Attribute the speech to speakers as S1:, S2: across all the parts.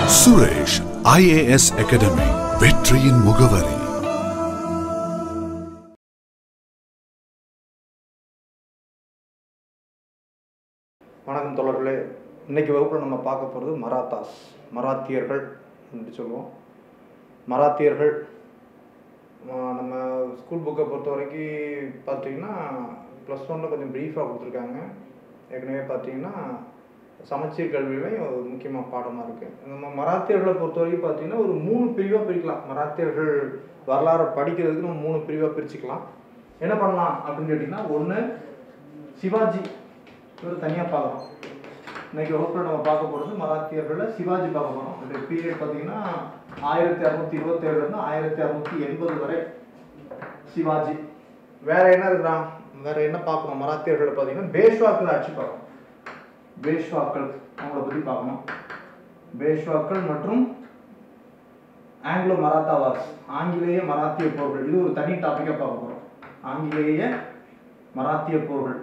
S1: Suresh IAS academy, வெற்றியின் முகவரி.
S2: வணக்கம் தோழர்களே. இன்னைக்கு வகுப்பில் நம்ம பார்க்க போகிறது மராத்தியர்கள் என்று சொல்லுவோம். மராத்தியர்கள் நம்ம ஸ்கூல் புக்கை பொறுத்த வரைக்கும் பார்த்தீங்கன்னா +1 கொஞ்சம் ப்ரீஃபாக கொடுத்துருக்காங்க. ஏற்கனவே பார்த்தீங்கன்னா சமச்சீர் கல்வியிலையும் ஒரு முக்கியமாக பாடமாக இருக்குது. நம்ம மராத்தியர்களை பொறுத்த வரைக்கும் பார்த்தீங்கன்னா ஒரு 3 பிரிவாக பிரிக்கலாம். மராத்தியர்கள் வரலாறு படிக்கிறதுக்கு நம்ம 3 பிரிவாக பிரிச்சுக்கலாம். என்ன பண்ணலாம் அப்படின்னு கேட்டிங்கன்னா, ஒன்று சிவாஜி, இவர் தனியாக பார்க்குறோம். இன்றைக்கி வகுப்பில் நம்ம பார்க்க போகிறது மராத்தியர்களில் சிவாஜி பார்க்க போகிறோம். இந்த பீரியட் பார்த்தீங்கன்னா 1627 1680 வரை சிவாஜி. வேறு என்ன இருக்கிறான், வேறு என்ன பார்க்கணும் மராத்தியர்களை பார்த்தீங்கன்னா, பேஷ்வாக்கள் ஆட்சி பார்க்கணும். பேஷ்வாக்கள் அவங்கள பற்றி பார்க்கணும். பேஷ்வாக்கள் மற்றும் ஆங்கிலோ மராத்தா வார்ஸ், ஆங்கிலேய மராத்திய போர்கள். இது ஒரு தனி டாப்பிக்காக பார்க்க போகிறோம். ஆங்கிலேய மராத்திய போர்கள்,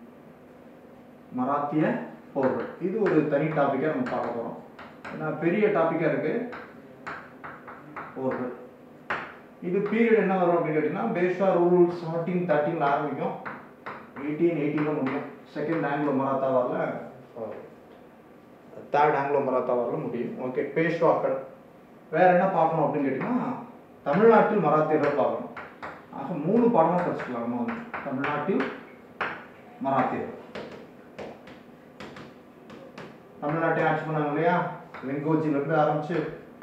S2: இது ஒரு தனி டாப்பிக்காக நம்ம பார்க்க போகிறோம். ஏன்னா பெரிய டாப்பிக்காக இருக்குது போர்கள். இது பீரியட் என்ன வரும் அப்படின்னு கேட்டிங்கன்னா, பேஷ்வா ரூல் 1713 ஆரம்பிக்கும், 1818 முடியும். செகண்ட் ஆங்கிலோ மராத்தா வாரில், தேர்ட் ஆங்கிலோ மராத்தா வாரில் முடியும். ஓகே, பேஷ்வாக்கள். வேறு என்ன பார்க்கணும் அப்படின்னு கேட்டிங்கன்னா, தமிழ்நாட்டில் மராத்தியர்கள் பார்க்கணும். ஆக 3 பாடமாக படிச்சுக்கலாம் நம்ம வந்து. தமிழ்நாட்டில் மராத்தியர்கள், தமிழ்நாட்டை ஆட்சி பண்ணாங்க இல்லையா, வெங்கோஜிலேருந்து ஆரம்பிச்சு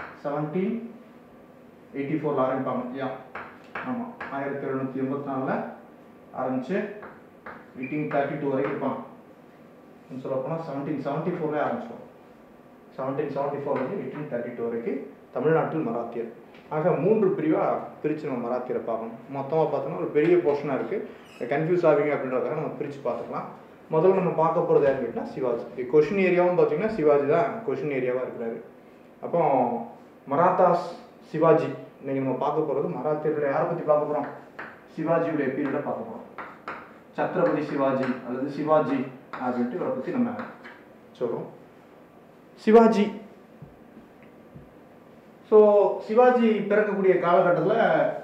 S2: 1784 ஆரம்பிப்பாங்க. ஆமாம், 1784 ஆரம்பிச்சு 1832 வரைக்கும் இருப்பாங்க. சொல்லப்போனால் 1774 ஆரம்பிச்சோம். 1774 1832 வரைக்கும் தமிழ்நாட்டில் மராத்தியர். ஆக 3 பிரிவாக பிரித்து நம்ம மராத்தியரை பார்க்கணும். மொத்தமாக பார்த்தோன்னா ஒரு பெரிய போர்ஷனாக இருக்குது. கன்ஃபியூஸ் ஆவீங்க அப்படின்றதுக்காக நம்ம பிரித்து பார்த்துக்கலாம். முதல்ல நம்ம பார்க்க போகிறது யாருன்னு கேட்டால் சிவாஜி. கொஷின் ஏரியாவும் பார்த்தீங்கன்னா சிவாஜி தான் கொஷின் ஏரியாவாக இருக்கிறாரு. அப்போ மராத்தாஸ், சிவாஜி. இன்றைக்கி நம்ம பார்க்க போகிறது மராத்தியர்களை யாரை பற்றி பார்க்க போகிறோம், சிவாஜியுடைய பீரியடை பார்க்க போகிறோம். சத்ரபதி சிவாஜி அல்லது சிவாஜி அப்படின்ட்டு இவரை பற்றி நம்ம சொல்கிறோம். சிவாஜி. ஸோ சிவாஜி பிறக்கக்கூடிய காலகட்டத்தில்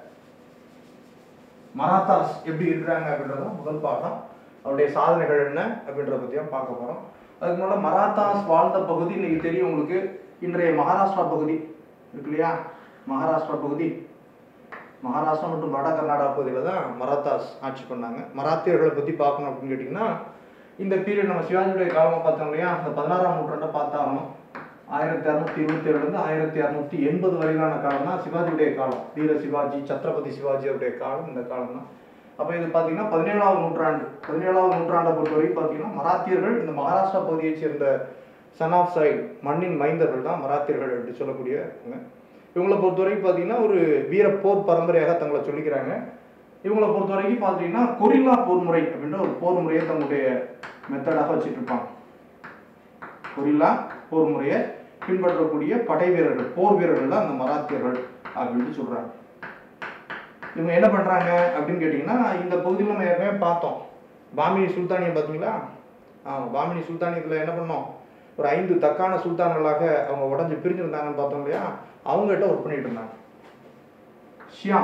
S2: மராத்தாஸ் எப்படி இருக்கிறாங்க அப்படின்றத முதல் பாடம். அவருடைய சாதனைகள் என்ன அப்படின்றத பற்றியும் பார்க்க போகிறோம். அதுக்கு முன்னாடி மராத்தாஸ் வாழ்ந்த பகுதி இன்னைக்கு தெரியும் உங்களுக்கு. இன்றைய மகாராஷ்டிரா பகுதி இருக்கு இல்லையா, மகாராஷ்டிரா பகுதி, மகாராஷ்டிரா மற்றும் வட கர்நாடகா பகுதியில் தான் மராத்தாஸ் ஆட்சி பண்ணாங்க. மராத்தியர்களை பற்றி பார்க்கணும் அப்படின்னு கேட்டிங்கன்னா, இந்த பீரியட் நம்ம சிவாஜியுடைய காலமாக பார்த்தோம் இல்லையா, அந்த 16ஆம் நூற்றாண்டை பார்த்தாகணும். 1627 1680 வரையிலான காலம் தான் சிவாஜியுடைய காலம். வீர சிவாஜி, சத்ரபதி சிவாஜி அவருடைய காலம் இந்த காலம் தான். அப்போ இது பார்த்தீங்கன்னா 17ஆம் நூற்றாண்டை பொறுத்தவரைக்கும் பார்த்தீங்கன்னா மராத்தியர்கள் இந்த மகாராஷ்டிரா பகுதியை சேர்ந்த சன் ஆஃப் சைல், மண்ணின் மைந்தர்கள் தான் மராத்தியர்கள் என்று சொல்லக்கூடியவங்க. இவங்களை பொறுத்தவரைக்கும் பார்த்தீங்கன்னா ஒரு வீர போர் பரம்பரையாக தங்களை சொல்லிக்கிறாங்க. இவங்களை பொறுத்த வரைக்கும் பார்த்தீங்கன்னா கொரில்லா போர் முறை அப்படின்ற ஒரு போர் முறையை தங்களுடைய மெத்தடாக வச்சுட்டு இருப்பாங்க. கொரில்லா போர் முறையை பின்பற்றக்கூடிய படை வீரர்கள், போர் வீரர்கள் தான் அந்த மராத்தியர்கள் அப்படின்ட்டு சொல்றாங்க. இவங்க என்ன பண்றாங்க அப்படின்னு கேட்டீங்கன்னா, இந்த பகுதியில் நம்ம ஏற்கனவே பார்த்தோம் பாமினி சுல்தானியம் பார்த்தீங்களா. பாமினி சுல்தானியத்தில் என்ன பண்ணோம், ஒரு 5 தக்கான சுல்தான்களாக அவங்க உடஞ்சி பிரிஞ்சிருந்தாங்கன்னு பார்த்தோம் இல்லையா. அவங்ககிட்ட ஒர்க் பண்ணிட்டு இருந்தாங்க. ஷியா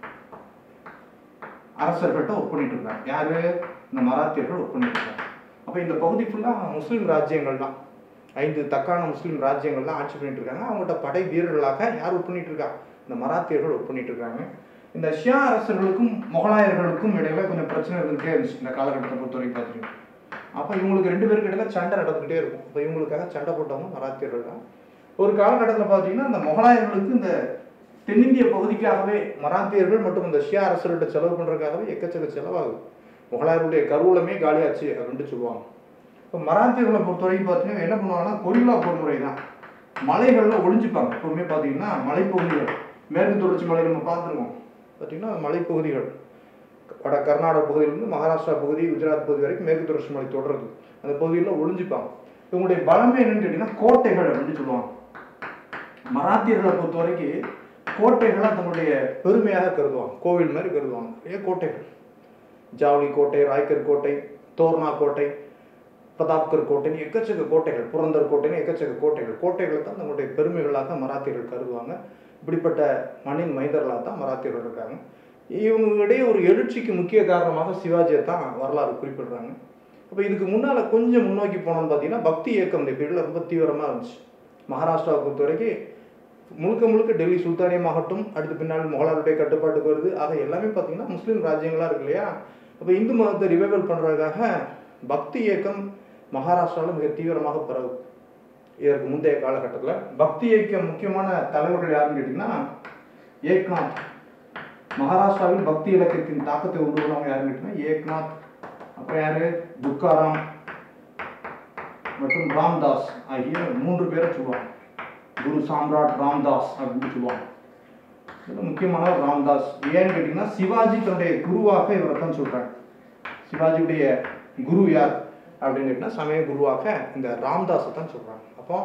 S2: அரசர்கள்ட்ட ஒர்க் பண்ணிட்டு இருந்தாங்க. யாரு, இந்த மராத்தியர்கள் ஒர்க் பண்ணிட்டு இருந்தாங்க. அப்போ இந்த பகுதி ஃபுல்லாக முஸ்லீம் ராஜ்யங்கள் தான், 5 தக்கான முஸ்லீம் ராஜ்யங்கள் தான் ஆட்சி பண்ணிட்டு இருக்காங்க. அவங்கள்ட்ட படை வீரர்களாக யார் ஒர்க் பண்ணிட்டு இருக்காங்க, இந்த மராத்தியர்கள் ஒர்க் பண்ணிட்டு இருக்காங்க. இந்த ஷியா அரசர்களுக்கும் முகலாயர்களுக்கும் இடையில கொஞ்சம் பிரச்சனை இருந்துகிட்டே இருந்துச்சு இந்த காலகட்டத்தை பொறுத்த வரைக்கும் பார்த்தீங்கன்னா. அப்போ இவங்களுக்கு 2 பேருக்கு இடையில சண்டை நடந்துகிட்டே இருக்கும். இப்போ இவங்களுக்காக சண்டை போட்டவங்க மராத்தியர்கள் தான். ஒரு காலகட்டத்தில் பார்த்தீங்கன்னா இந்த முகலாயர்களுக்கு இந்த தென்னிந்திய பகுதிக்காகவே மராத்தியர்கள் மற்றும் இந்த ஷியா அரசர்கள்ட்ட செலவு பண்ணுறதுக்காகவே எக்கச்சக்க செலவாகுது. முகலாயர்களுடைய கருவூலமே காலியாச்சு அப்படின்ட்டு சொல்லுவாங்க. இப்போ மராத்தியர்களை பொறுத்த வரைக்கும் பார்த்தீங்கன்னா என்ன பண்ணுவாங்கன்னா கொரில்லா போர் முறை தான். மலைகளில் ஒளிஞ்சுப்பாங்க. எப்பவுமே பார்த்தீங்கன்னா மலைப்பகுதிகள், மேற்கு தொடர்ச்சி மலை நம்ம பார்த்துருக்கோம் பார்த்தீங்கன்னா, மலைப்பகுதிகள் வட கர்நாடக பகுதியிலிருந்து மகாராஷ்டிரா பகுதி, குஜராத் பகுதி வரைக்கும் மேற்கு தொடர்ச்சி மலை தொடருது. அந்த பகுதியில் ஒளிஞ்சுப்பாங்க. இவங்களுடைய பலமே என்னன்னு கேட்டிங்கன்னா கோட்டைகள் அப்படின்னு சொல்லுவாங்க. மராத்தியர்களை பொறுத்த வரைக்கும் கோட்டைகளை தங்களுடைய பெருமையாக கருதுவாங்க, கோவில் மாதிரி கருதுவாங்க. கோட்டைகள், ஜாவலி கோட்டை, ராய்கர் கோட்டை, தோர்னா கோட்டை, பிரதாப்கர் கோட்டைன்னு எக்கச்சக்க கோட்டைகள், புரந்தர் கோட்டைன்னு எக்கச்சக்க கோட்டைகளை தான் தங்களுடைய பெருமைகளாக மராத்தியர்கள் கருதுவாங்க. இப்படிப்பட்ட மண்ணின் மைந்தர்களாக தான் மராத்தியர்கள் இருக்காங்க. இவங்களிடையே ஒரு எழுச்சிக்கு முக்கிய காரணமாக சிவாஜியை தான் வரலாறு குறிப்பிடுறாங்க. அப்போ இதுக்கு முன்னால் கொஞ்சம் முன்னோக்கி போனோம்னு பார்த்தீங்கன்னா பக்தி இயக்கம் இந்த பீரியடில் ரொம்ப தீவிரமாக இருந்துச்சு. மகாராஷ்டிராவை பொறுத்த வரைக்கும் முழுக்க டெல்லி சுல்தானியமாகட்டும், அடுத்து பின்னால் முகலாயருடைய கட்டுப்பாட்டுக்கு வருது. ஆக எல்லாமே பார்த்தீங்கன்னா முஸ்லீம் ராஜ்யங்களாக இருக்கு இல்லையா. அப்போ இந்து மதத்தை ரிவைவல் பண்ணுறதுக்காக பக்தி இயக்கம் மகாராஷ்டிராவில் மிக தீவிரமாக பரவுது. இதற்கு முந்தைய காலகட்டத்தில் பக்தி இயக்கம் முக்கியமான தலைவர்கள் யாருன்னு கேட்டிங்கன்னா ஏக்நாத். மகாராஷ்டிராவில் பக்தி இலக்கியத்தின் தாக்கத்தை உருவானவங்க யாருன்னு கேட்டிங்கன்னா ஏக்நாத், அப்புறம் யாரு துக்காராம் மற்றும் ராம்தாஸ் ஆகிய 3 பேரை சொல்லுவாங்க. குரு சாம்ராட் ராம்தாஸ் அப்படின்னு சொல்லுவாங்க. இதில் முக்கியமானவர் ராம்தாஸ். ஏன்னு கேட்டிங்கன்னா சிவாஜி தன்னுடைய குருவாக இவரை தான் சொல்கிறாங்க. சிவாஜியுடைய குரு யார் அப்படின்னு கேட்டிங்கன்னா சமய குருவாக இந்த ராம்தாஸை தான் சொல்கிறாங்க. அப்போ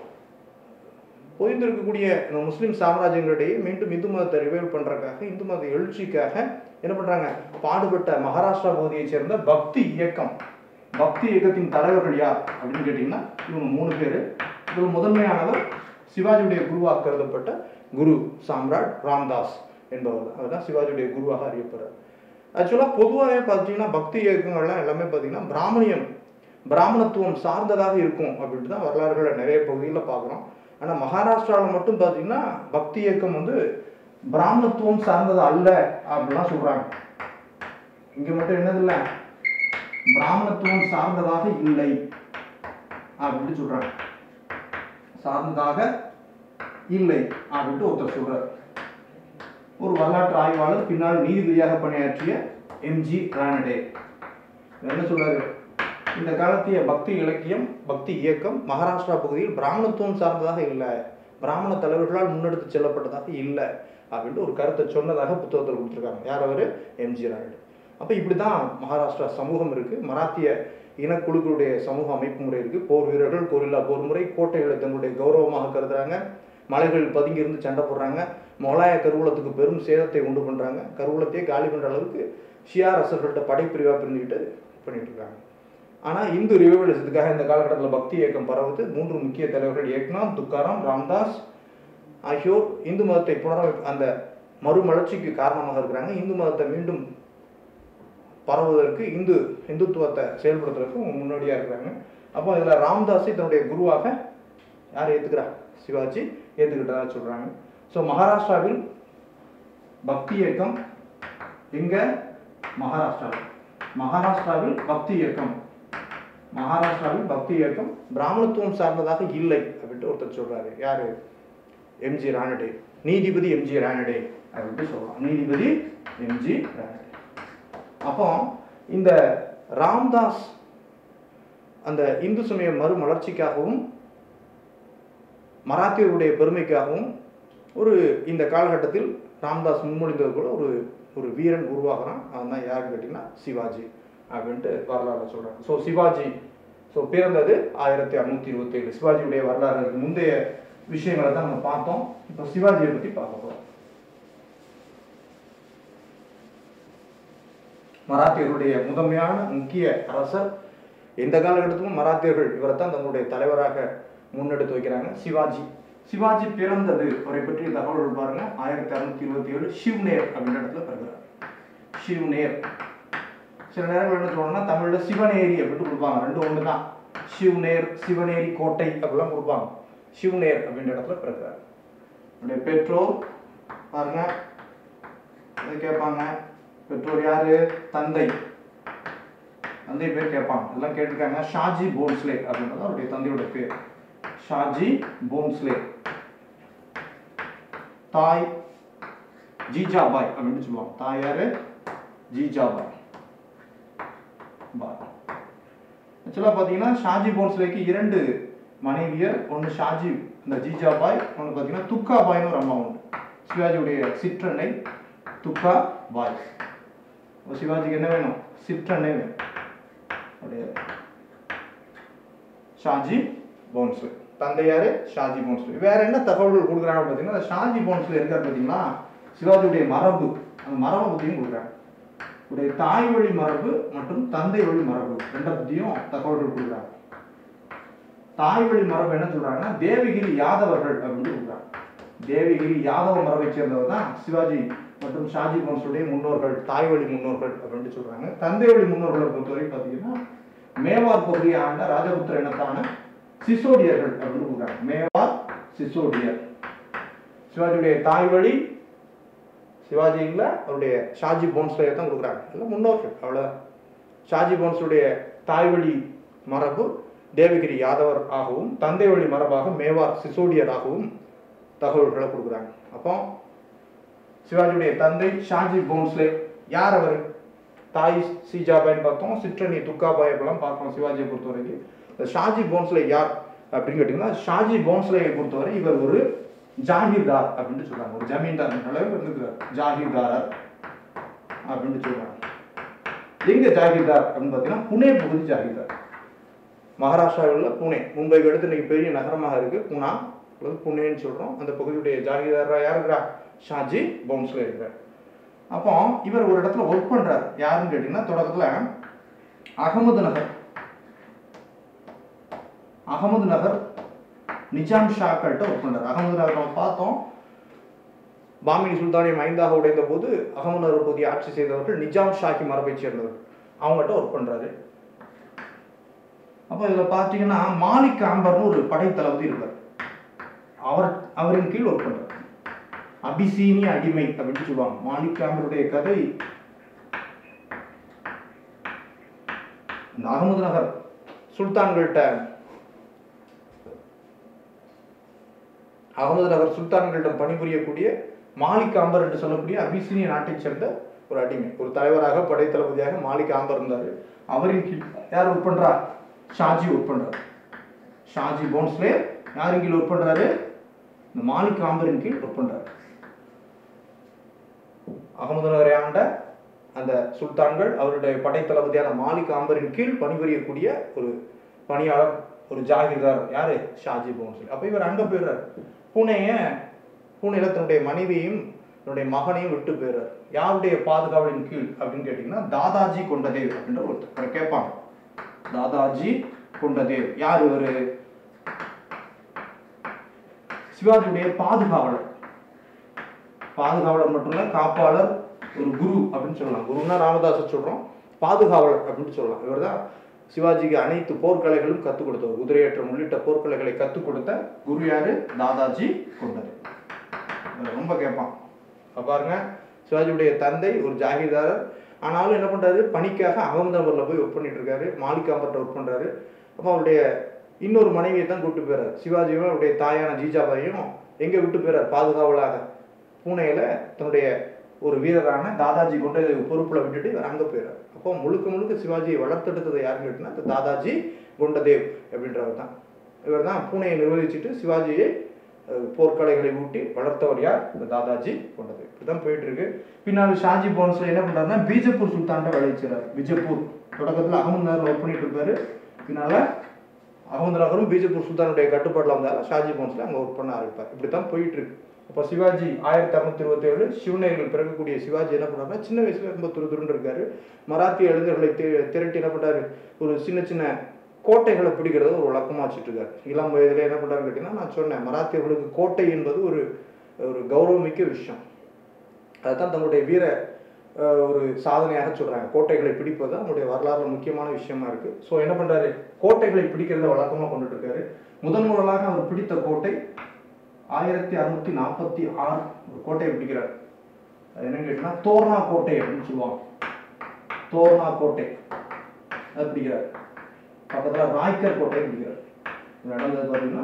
S2: பொய்ந்திருக்கக்கூடிய முஸ்லீம் சாம்ராஜ்யங்களிடையே மீண்டும் இந்து மதத்தை ரிவைவ் பண்ணுறதுக்காக, இந்து மத எழுச்சிக்காக என்ன பண்ணுறாங்க, பாடுபட்ட மகாராஷ்டிரா பகுதியைச் சேர்ந்த பக்தி இயக்கத்தின் தலைவர்கள் யார் அப்படின்னு கேட்டிங்கன்னா இவங்க 3 பேர். இதில் முதன்மையானவர் சிவாஜியுடைய குருவாக கருதப்பட்ட குரு சாம்ராட் ராம்தாஸ் என்பவர். அவர் தான் சிவாஜியுடைய குருவாக அறியப்படுறார். ஆக்சுவலாக பொதுவாகவே பார்த்தீங்கன்னா பக்தி இயக்கங்கள்லாம் எல்லாமே பார்த்தீங்கன்னா பிராமணத்துவம் சார்ந்ததாக இருக்கும் அப்படின்ட்டு தான் வரலாறுகளை நிறைய பகுதிகளில் பார்க்குறோம். ஆனால் மகாராஷ்டிராவில் மட்டும் பார்த்தீங்கன்னா பக்தி இயக்கம் பிராமணத்துவம் சார்ந்தது அல்ல அப்படிலாம் சொல்கிறாங்க. இங்கே மட்டும் என்னது இல்லை, பிராமணத்துவம் சார்ந்ததாக இல்லை அப்படின்னு சொல்கிறாங்க. சார்ந்ததாக இல்லை அப்படின்ட்டு ஒருத்தர் சொல்கிறார். ஒரு வரலாற்று ஆய்வாளர், பின்னால் நீதிபதியாக பணியாற்றிய எம்ஜி ரானடே என்ன சொல்றாரு, இந்த காலத்திய பக்தி இயக்கம் மகாராஷ்டிரா பகுதியில் பிராமணத்துவம் சார்ந்ததாக இல்லை, பிராமண தலைவர்களால் முன்னெடுத்து செல்லப்பட்டதாக இல்லை அப்படின்ட்டு ஒரு கருத்தை சொன்னதாக புத்தகத்தில் கொடுத்துருக்காங்க. யார் அவர்? எம்ஜி ரானடே. அப்போ இப்படி தான் மகாராஷ்டிரா சமூகம் இருக்குது. மராத்திய இனக்குழுக்களுடைய சமூக அமைப்பு முறை இருக்குது. போர் வீரர்கள், கொரில்லா போர் முறை, கோட்டைகளை தங்களுடைய கௌரவமாக கருதுறாங்க, மலைகள் பதுங்கி இருந்து சண்டை போடுறாங்க, முகலாய கருவூலத்துக்கு பெரும் சேதத்தை உண்டு பண்ணுறாங்க, கருவூலத்தையே காலி பண்ணுற அளவுக்கு ஷியா ரசர்கள்ட்ட படைப்பிரிவாக பிரிஞ்சுக்கிட்டு பண்ணிட்டு இருக்காங்க. ஆனால் இந்து ரிவைவலிசத்துக்காக இந்த காலகட்டத்தில் பக்தி இயக்கம் பரவுது. 3 முக்கிய தலைவர்கள் ஏக்நாத், துக்காராம், ராம்தாஸ் ஆகியோர் இந்து மதத்தை அந்த மறுமலர்ச்சிக்கு காரணமாக இருக்கிறாங்க. இந்து மதத்தை மீண்டும் பரவுவதற்கு, இந்துத்துவத்தை செயல்படுத்துறதுக்கு முன்னோடியாக இருக்கிறாங்க. அப்போ இதில் ராம்தாஸை தன்னுடைய குருவாக யார் ஏற்றுக்கிறா? சிவாஜி ஏற்றுக்கிட்டதாக சொல்கிறாங்க. ஸோ மகாராஷ்டிராவில் பக்தி இயக்கம் எங்கே? மகாராஷ்டிராவில் பக்தி இயக்கம் பிராமணத்துவம் சார்ந்ததாக இல்லை அப்படின்ட்டு ஒருத்தர் சொல்கிறாரு. யார்? எம்ஜி ரானடே, நீதிபதி எம்ஜி ரானடே அப்படின்ட்டு சொல்லலாம். நீதிபதி எம்ஜி ரானடே. அப்போ இந்த ராம்தாஸ் அந்த இந்து சமய மறுமலர்ச்சிக்காகவும் மராத்தியருடைய பெருமைக்காகவும் இந்த காலகட்டத்தில் ராம்தாஸ் முன்மொழிந்தது கூட ஒரு வீரன் உருவாகிறான். அவன் தான் யாருன்னு கேட்டிங்கன்னா சிவாஜி அப்படின்ட்டு வரலாறு சொல்கிறாங்க. ஸோ சிவாஜி பிறந்தது 1627. சிவாஜியுடைய வரலாறு முந்தைய விஷயங்களை தான் நம்ம பார்த்தோம். இப்போ சிவாஜியை பற்றி பார்க்க போகிறோம். மராத்தியர்களுடைய முதன்மையான முக்கிய அரசர், எந்த காலகட்டத்திலும் மராத்தியர்கள் இவரை தான் தங்களுடைய தலைவராக முன்னெடுத்து வைக்கிறாங்க. சிவாஜி பிறந்தது, அவரை பற்றிய தகவல்கள் பாருங்க. 1627 ஷிவ்நேர் அப்படின்ற இடத்துல பிறகுறார். ஷிவ்நேர், சில நேரங்கள் என்ன சொல்றாங்கன்னா தமிழ்ல சிவனேரி அப்படின்ட்டு கொடுப்பாங்க. 2 ஒன்று தான். ஷிவ்நேர், சிவனேரி கோட்டை அப்படிலாம் கொடுப்பாங்க. ஷிவ்நேர் அப்படின்ற இடத்துல பிறகுறார். அவருடைய பெற்றோர் பாருங்க, கேட்பாங்க. பெற்றோர் யாரு? தந்தை பேர் கேட்பாங்க, எல்லாம் கேட்டிருக்காங்க. ஷாஜி போன்ஸ்லே அப்படின்றது அவருடைய தந்தையோட பேர். ஷாஜி போன்ஸ்லே. தாய் ஜீஜாபாய் அப்படின்னு சொல்லுவாங்க. தாய் யாரு? ஜீஜாபாய். ஆக்சுவலா பாத்தீங்கன்னா ஷாஜி போன்ஸ்லேக்கு 2 மனைவியர். ஒன்று ஷாஜி இந்த ஜீஜாபாய், ஒன்று பார்த்தீங்கன்னா துக்காபாய்னு ஒரு அம்மா உண்டு. சிவாஜியுடைய சிற்றன்னை துக்காபாய். சிவாஜிக்கு என்ன வேணும்? சிற்றன்னை வேணும். ஷாஜி போன்ஸ்லே. தந்தையாரு ஷாஜி போன்ஸ்லே. வேற என்ன தகவல்கள் கொடுக்குறாங்க பார்த்தீங்கன்னா, ஷாஜி போன்ஸ்லே இருக்காரு பார்த்தீங்கன்னா, சிவாஜியுடைய மரபு, அந்த மரபை பற்றியும் கொடுக்குறாங்க. உடைய தாய் வழி மரபு மற்றும் தந்தை வழி மரபு ரெண்டை பற்றியும் தகவல்கள் கொடுக்குறாங்க. தாய் வழி மரபு என்ன சொல்றாங்கன்னா தேவகிரி யாதவர்கள் அப்படின்னு சொல்றாங்க. தேவகிரி யாதவ மரபை சேர்ந்தவர் தான் சிவாஜி மற்றும் ஷாஜி போன்ஸுடைய முன்னோர்கள், தாய் வழி முன்னோர்கள் அப்படின்னு சொல்றாங்க. தந்தை வழி முன்னோர்களை பொறுத்தவரை பார்த்தீங்கன்னா மேவார் பகுதியை ஆண்ட ராஜபுத்திர இனத்தான சிசோடியர்கள் அப்படின்னு சொல்றாங்க. மேவார் சிசோடியர். சிவாஜியுடைய தாய் வழி சிவாஜிங்கள அவருடைய ஷாஜி போன்ஸ்லேயே தான் கொடுக்குறாங்க. எல்லாம் முன்னோர்கள், அவ்வளோதான். ஷாஜி போன்ஸுடைய தாய் வழி மரபு தேவகிரி யாதவர் ஆகவும் தந்தை வழி மரபாக மேவார் சிசோடியர் ஆகவும் தகவல்களை கொடுக்குறாங்க. அப்போ சிவாஜியுடைய தந்தை ஷாஜி போன்ஸ்லே யார்? அவர் தாய் சீஜாபாய்னு பார்த்தோம், சிற்றணி துக்காபாய் எல்லாம் பார்த்தோம். சிவாஜியை பொறுத்தவரைக்கும் இந்த ஷாஜி போன்ஸ்லே யார் அப்படின்னு கேட்டிங்கன்னா ஷாஜி போன்ஸ்லேயை பொறுத்தவரை இவர் ஒரு ஜாகிர்தார் அப்படின்னு சொல்றாங்க. ஒரு ஜமீன்தார் அளவுக்கு இருந்துக்கிறார், ஜாகிர்தாரர் அப்படின்னு சொல்றாங்க. எங்க ஜாகிர்தார் அப்படின்னு பார்த்தீங்கன்னா புனே பகுதி ஜாகிர்தார். மகாராஷ்டிராவில் உள்ள புனே, மும்பைக்கு அடுத்து இன்னைக்கு பெரிய நகரமாக இருக்கு பூனா அல்லது புனேன்னு சொல்றோம். அந்த பகுதியுடைய ஜாகிர்தாரா யார் இருக்கிறா? ஷாஜி போன்ஸ்லே இருக்கிறார். அப்போ இவர் ஒரு இடத்துல ஒர்க் பண்றாரு. யாருன்னு கேட்டீங்கன்னா தொடக்கத்துல அகமது நகர் நிஜாம் ஷா கிட்ட ஒர்க் பண்றாரு. அகமது நகர் நம்ம பார்த்தோம், பாமினி சுல்தானியம் 5ஆக உடைந்த போது அகமது நகர் பகுதியை ஆட்சி செய்தவர்கள் நிஜாம் ஷாக்கி மரபை சேர்ந்தவர்கள். அவங்ககிட்ட ஒர்க் பண்றாரு. அப்போ இதுல பார்த்தீங்கன்னா மாலிக் ஆம்பர்னு ஒரு படை தளபதி இருப்பார். அவரின் கீழ் ஒர்க் பண்றாரு. அபிசீனிய அடிமை அப்படின்னு சொல்லுவாங்க. மாலிக் ஆம்பருடைய கதை இந்த அகமது நகர் சுல்தான்களிடம் பணிபுரியக்கூடிய மாலிக் ஆம்பர் என்று சொல்லக்கூடிய அபிசீனிய நாட்டை சேர்ந்த ஒரு அடிமை, ஒரு தலைவராக படை தளபதியாக மாலிக் ஆம்பர் இருந்தார். அவரின் கீழ் யார் ஒர்க் பண்றா? ஷாஜி ஒர்க் பண்றாரு. ஷாஜி போன்ஸ்லே யாரின் கீழ் ஒர்க் பண்றாரு? இந்த மாலிக் ஆம்பரின் கீழ் ஒர்க் பண்றாரு. அகமது நகரை ஆண்ட அந்த சுல்தான்கள் அவருடைய படை தளபதியான மாலிக் ஆம்பரின் கீழ் பணிபுரியக்கூடிய ஒரு பணியாளர், ஒரு ஜாகிர்தார் யாரு? ஷாஜி போன்ஸ்லே. அப்ப இவர் அங்க போயிடுறாரு. பூனேல தன்னுடைய மனைவியையும் தன்னுடைய மகனையும் விட்டு போயிடுறாரு. யாருடைய பாதுகாவலின் கீழ் அப்படின்னு கேட்டீங்கன்னா தாதாஜி கொண்டதேவ் அப்படின்ற ஒருத்தர் கேட்பாங்க. தாதாஜி கொண்டதேவ் யார்? இவரு சிவாஜியுடைய பாதுகாவலர். பாதுகாவலர் மட்டும் இல்ல, காப்பாளர், ஒரு குரு அப்படின்னு சொல்லலாம். குருன்னா ராமதாஸ் சொல்றோம், பாதுகாவலர் அப்படின்னு சொல்லலாம். இவர் தான் சிவாஜிக்கு அனைத்து போர்க்கலைகளும் கற்றுக் கொடுத்தவர். குதிரையேற்றம் உள்ளிட்ட போர்க்கலைகளை கற்றுக் கொடுத்த குரு யாரு? தாதாஜி கொண்டதேவ். ரொம்ப கேட்பான். பாருங்க, சிவாஜியுடைய தந்தை ஒரு ஜாகிர்தாரர், ஆனாலும் என்ன பண்றாரு? பணிக்காக அகமதாபாத்ல போய் ஒர்க் பண்ணிட்டு இருக்காரு. மாலிக் ஆம்பர்ட்ட ஒர்க் பண்றாரு. அப்போ அவருடைய இன்னொரு மனைவியை தான் கூப்பிட்டு போயிறாரு. சிவாஜியும் அவருடைய தாயான ஜீஜாபாயும் எங்க விட்டு போயிறாரு? பாதுகாவலாக பூனேல தன்னுடைய ஒரு வீரரான தாதாஜி கொண்டதேவ் பொறுப்புல விட்டுட்டு இவர் அங்க போயிறாரு. அப்போ முழுக்க சிவாஜியை வளர்த்தெடுத்தது யாருன்னு கேட்டீங்கன்னா இந்த தாதாஜி கொண்டதேவ் அப்படின்றவர் தான். இவர் தான் பூனையை நிர்வகிச்சுட்டு சிவாஜியை போர்க்கலைகளை ஊட்டி வளர்த்தவர் யார்? இந்த தாதாஜி கொண்டதேவ். இப்படிதான் போயிட்டு இருக்கு. பின்னால் ஷாஜி போன்ஸ்லே என்ன பண்றாருன்னா பீஜப்பூர் சுல்தான்ட்ட வேலை செய்றாரு. பீஜப்பூர் தொடக்கத்துல அகமது நகர்ல ஒர்க் பண்ணிட்டு இருப்பாரு. பின்னால அகமது நகரும் பீஜப்பூர் சுல்தானுடைய கட்டுப்பாட்டில் வந்தாலும் ஷாஜி போன்ஸ்லே அங்கே ஒர்க் பண்ண ஆரம்பிப்பார். இப்படித்தான் போயிட்டு இருக்கு. அப்போ சிவாஜி 1627 சிவநேரிகள் பிறக்கக்கூடிய சிவாஜி என்ன பண்ணாருன்னா சின்ன வயசுல ரொம்ப துருதுருன்னு இருக்காரு. மராத்திய இளைஞர்களை திரட்டி என்ன பண்றாரு? ஒரு சின்ன கோட்டைகளை பிடிக்கிறத ஒரு வழக்கமா வச்சுட்டு இருக்காரு. இளம் வயதுல என்ன பண்றாருன்னு கேட்டீங்கன்னா, நான் சொன்னேன், மராத்தியர்களுக்கு கோட்டை என்பது ஒரு கௌரவமிக்க விஷயம். அதுதான் தங்களுடைய வீர ஒரு சாதனையாக சொல்றாங்க. கோட்டைகளை பிடிப்பது அவங்களுடைய வரலாறுல முக்கியமான விஷயமா இருக்கு. ஸோ என்ன பண்றாரு? கோட்டைகளை பிடிக்கிறத வழக்கமா கொண்டுட்டு இருக்காரு. முதலாக அவர் பிடித்த கோட்டை 1646 ஒரு கோட்டையை பிடிக்கிறார். அது என்னன்னு கேட்டீங்கன்னா தோர்னா கோட்டை அப்படின்னு சொல்லுவாங்க. தோர்னா கோட்டை அது பிடிக்கிறார். பக்கத்துல ராய்கர் கோட்டை பிடிக்கிறார். நடந்தது பார்த்தீங்கன்னா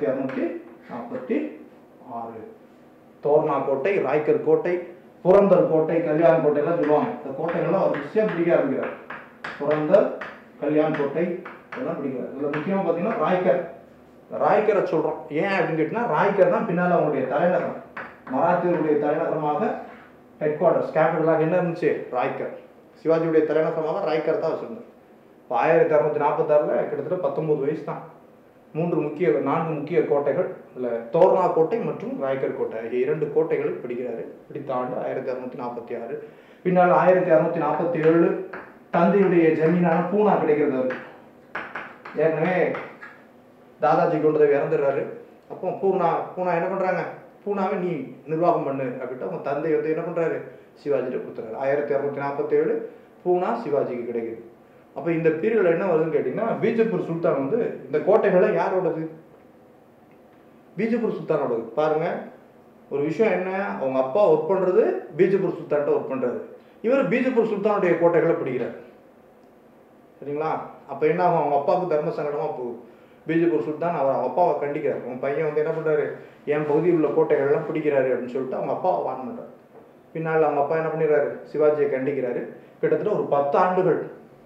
S2: 1646. தோர்னா கோட்டை, ராய்கர் கோட்டை, புரந்தர் கோட்டை, கல்யாண் கோட்டை எல்லாம் சொல்லுவாங்க. இந்த கோட்டைகள்லாம் அவர் விஷயம் பிடிக்க ஆரம்பிக்கிறார். புரந்தர், கல்யாண் கோட்டை இதெல்லாம் பிடிக்கிறார். இதுல முக்கியமா பார்த்தீங்கன்னா ராய்கரை சொல்றோம். ஏன் அப்படின்னு கேட்டீங்கன்னா ராய்கர் தான் பின்னால அவங்களுடைய தலைநகரம். மராத்தியருடைய தலைநகரமாக ஹெட் குவார்டர்ஸ் கேபிட்டலாக என்ன இருந்துச்சு? ராய்கர். சிவாஜியுடைய தலைநகரமாக ராய்கர் தான் வச்சிருந்தார். இப்போ 1646 கிட்டத்தட்ட 19 வயசு தான். 4 முக்கிய கோட்டைகள், இதில் தோர்னா கோட்டை மற்றும் ராய்கர் கோட்டை ஆகிய 2 கோட்டைகளை பிடிக்கிறாரு. பிடித்த ஆண்டு 1646. பின்னால் 1247 தந்தையுடைய ஜமீனான பூனா கிடைக்கிறது அவருக்கு. ஏற்கனவே தாதாஜி கொண்டதை இறந்துடுறாரு. அப்போ பூனா என்ன பண்றாங்க, பூனாவை நீ நிர்வாகம் பண்ணு அப்படின்ட்டு அவங்க தந்தை வந்து என்ன பண்றாரு, சிவாஜிட்ட கொடுத்துறாரு. 1247 பூனா சிவாஜிக்கு கிடைக்குது. அப்போ இந்த பீரியட்ல என்ன வருதுன்னு கேட்டீங்கன்னா, பீஜப்பூர் சுல்தான் வந்து இந்த கோட்டைகளை யாரோடது, பீஜப்பூர் சுல்தானோடது. பாருங்க ஒரு விஷயம் என்ன, அவங்க அப்பா ஒர்க் பண்றது பீஜப்பூர் சுல்தான்ட்ட ஒர்க் பண்றாரு, இவர் பீஜப்பூர் சுல்தானுடைய கோட்டைகளை பிடிக்கிறார். சரிங்களா? அப்போ என்ன ஆகும், அவங்க அப்பாவுக்கு தர்ம சங்கடமா போகுது. பீஜப்பூர் சுல்தான் அவங்க அப்பாவை கண்டிக்கிறார். அவங்க பையன் வந்து என்ன பண்றாரு, என் பகுதியில் உள்ள கோட்டைகள்லாம் பிடிக்கிறாரு அப்படின்னு சொல்லிட்டு அவங்க அப்பாவை வான் பண்றாரு. பின்னால் அவங்க அப்பா என்ன பண்ணிடுறாரு, சிவாஜியை கண்டிக்கிறாரு. கிட்டத்தட்ட ஒரு 10 ஆண்டுகள்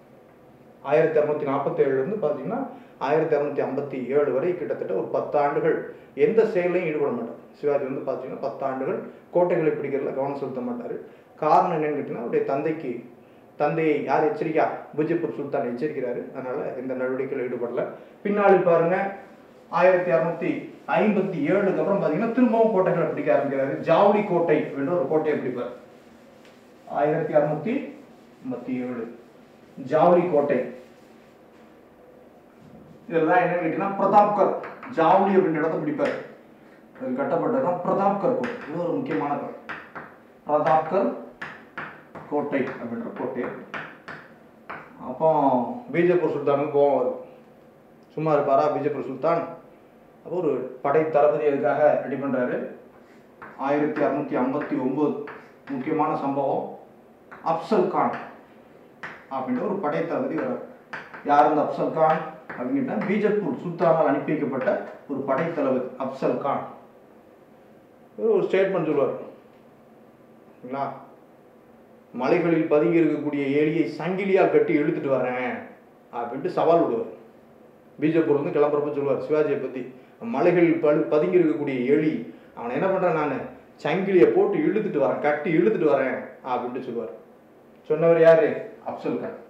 S2: 1247 பார்த்தீங்கன்னா 1257 வரை கிட்டத்தட்ட ஒரு 10 ஆண்டுகள் எந்த செயலையும் ஈடுபட மாட்டார். சிவாஜி வந்து பார்த்தீங்கன்னா 10 ஆண்டுகள் கோட்டைகளை பிடிக்கிறதுல கவனம் செலுத்த மாட்டார். காரணம் என்னன்னு கேட்டீங்கன்னா, அவருடைய தந்தையை யார் எச்சரிக்கா, பீஜப்பூர் சுல்தான் எச்சரிக்கிறாரு. அதனால எந்த நடவடிக்கையில் ஈடுபடல. பின்னாளில் பாருங்க 1257 அப்புறம் பார்த்தீங்கன்னா திரும்பவும் கோட்டைகளை பிடிக்க ஆரம்பிக்கிறாரு. ஜாவடி கோட்டை அப்படின்ற ஒரு கோட்டையை பிடிப்பார். 1257 ஜாவடி கோட்டை. இதெல்லாம் என்ன கேட்டீங்கன்னா பிரதாப்கர் ஜாவடி அப்படின்ற இடத்தை பிடிப்பார். அது கட்டப்பட்டதான் பிரதாப்கர் கோட்டை. இது ஒரு முக்கியமான கோட்டை, பிரதாப்கர் கோட்டை அப்படின்ற கோட்டை. அப்போ பீஜப்பூர் சுல்தானுக்கு கோவம் வரும். சும்மா இருப்பாரா பீஜப்பூர் சுல்தான்? அப்போ ஒரு படை தளபதி அதுக்காக ரெடி பண்றாரு. 1659 முக்கியமான சம்பவம், அப்சல் கான் அப்படின்ற ஒரு படை தளபதி வர்றார். யார் அந்த அப்சல் கான் அப்படின்னா, பீஜப்பூர் சுல்தானால் அனுப்பி வைக்கப்பட்ட ஒரு படை தளபதி அப்சல் கான். ஒரு ஸ்டேட்மெண்ட் சொல்லுவார், மலைகளில் பதுங்கி இருக்கக்கூடிய எலியை சங்கிலியால் கட்டி இழுத்துட்டு வரேன் அப்படின்ட்டு சவால் விடுவார். பீஜப்பூர் வந்து கிளம்புறப்ப சொல்லுவார் சிவாஜியை பத்தி, மலைகளில் பதுங்கி இருக்கக்கூடிய எலி, அவனை என்ன பண்றேன் நான், சங்கிலியை போட்டு இழுத்துட்டு வரேன், கட்டி இழுத்துட்டு வரேன் அப்படின்ட்டு சொல்லுவார். சொன்னவர் யாரு, அப்சல் கான்.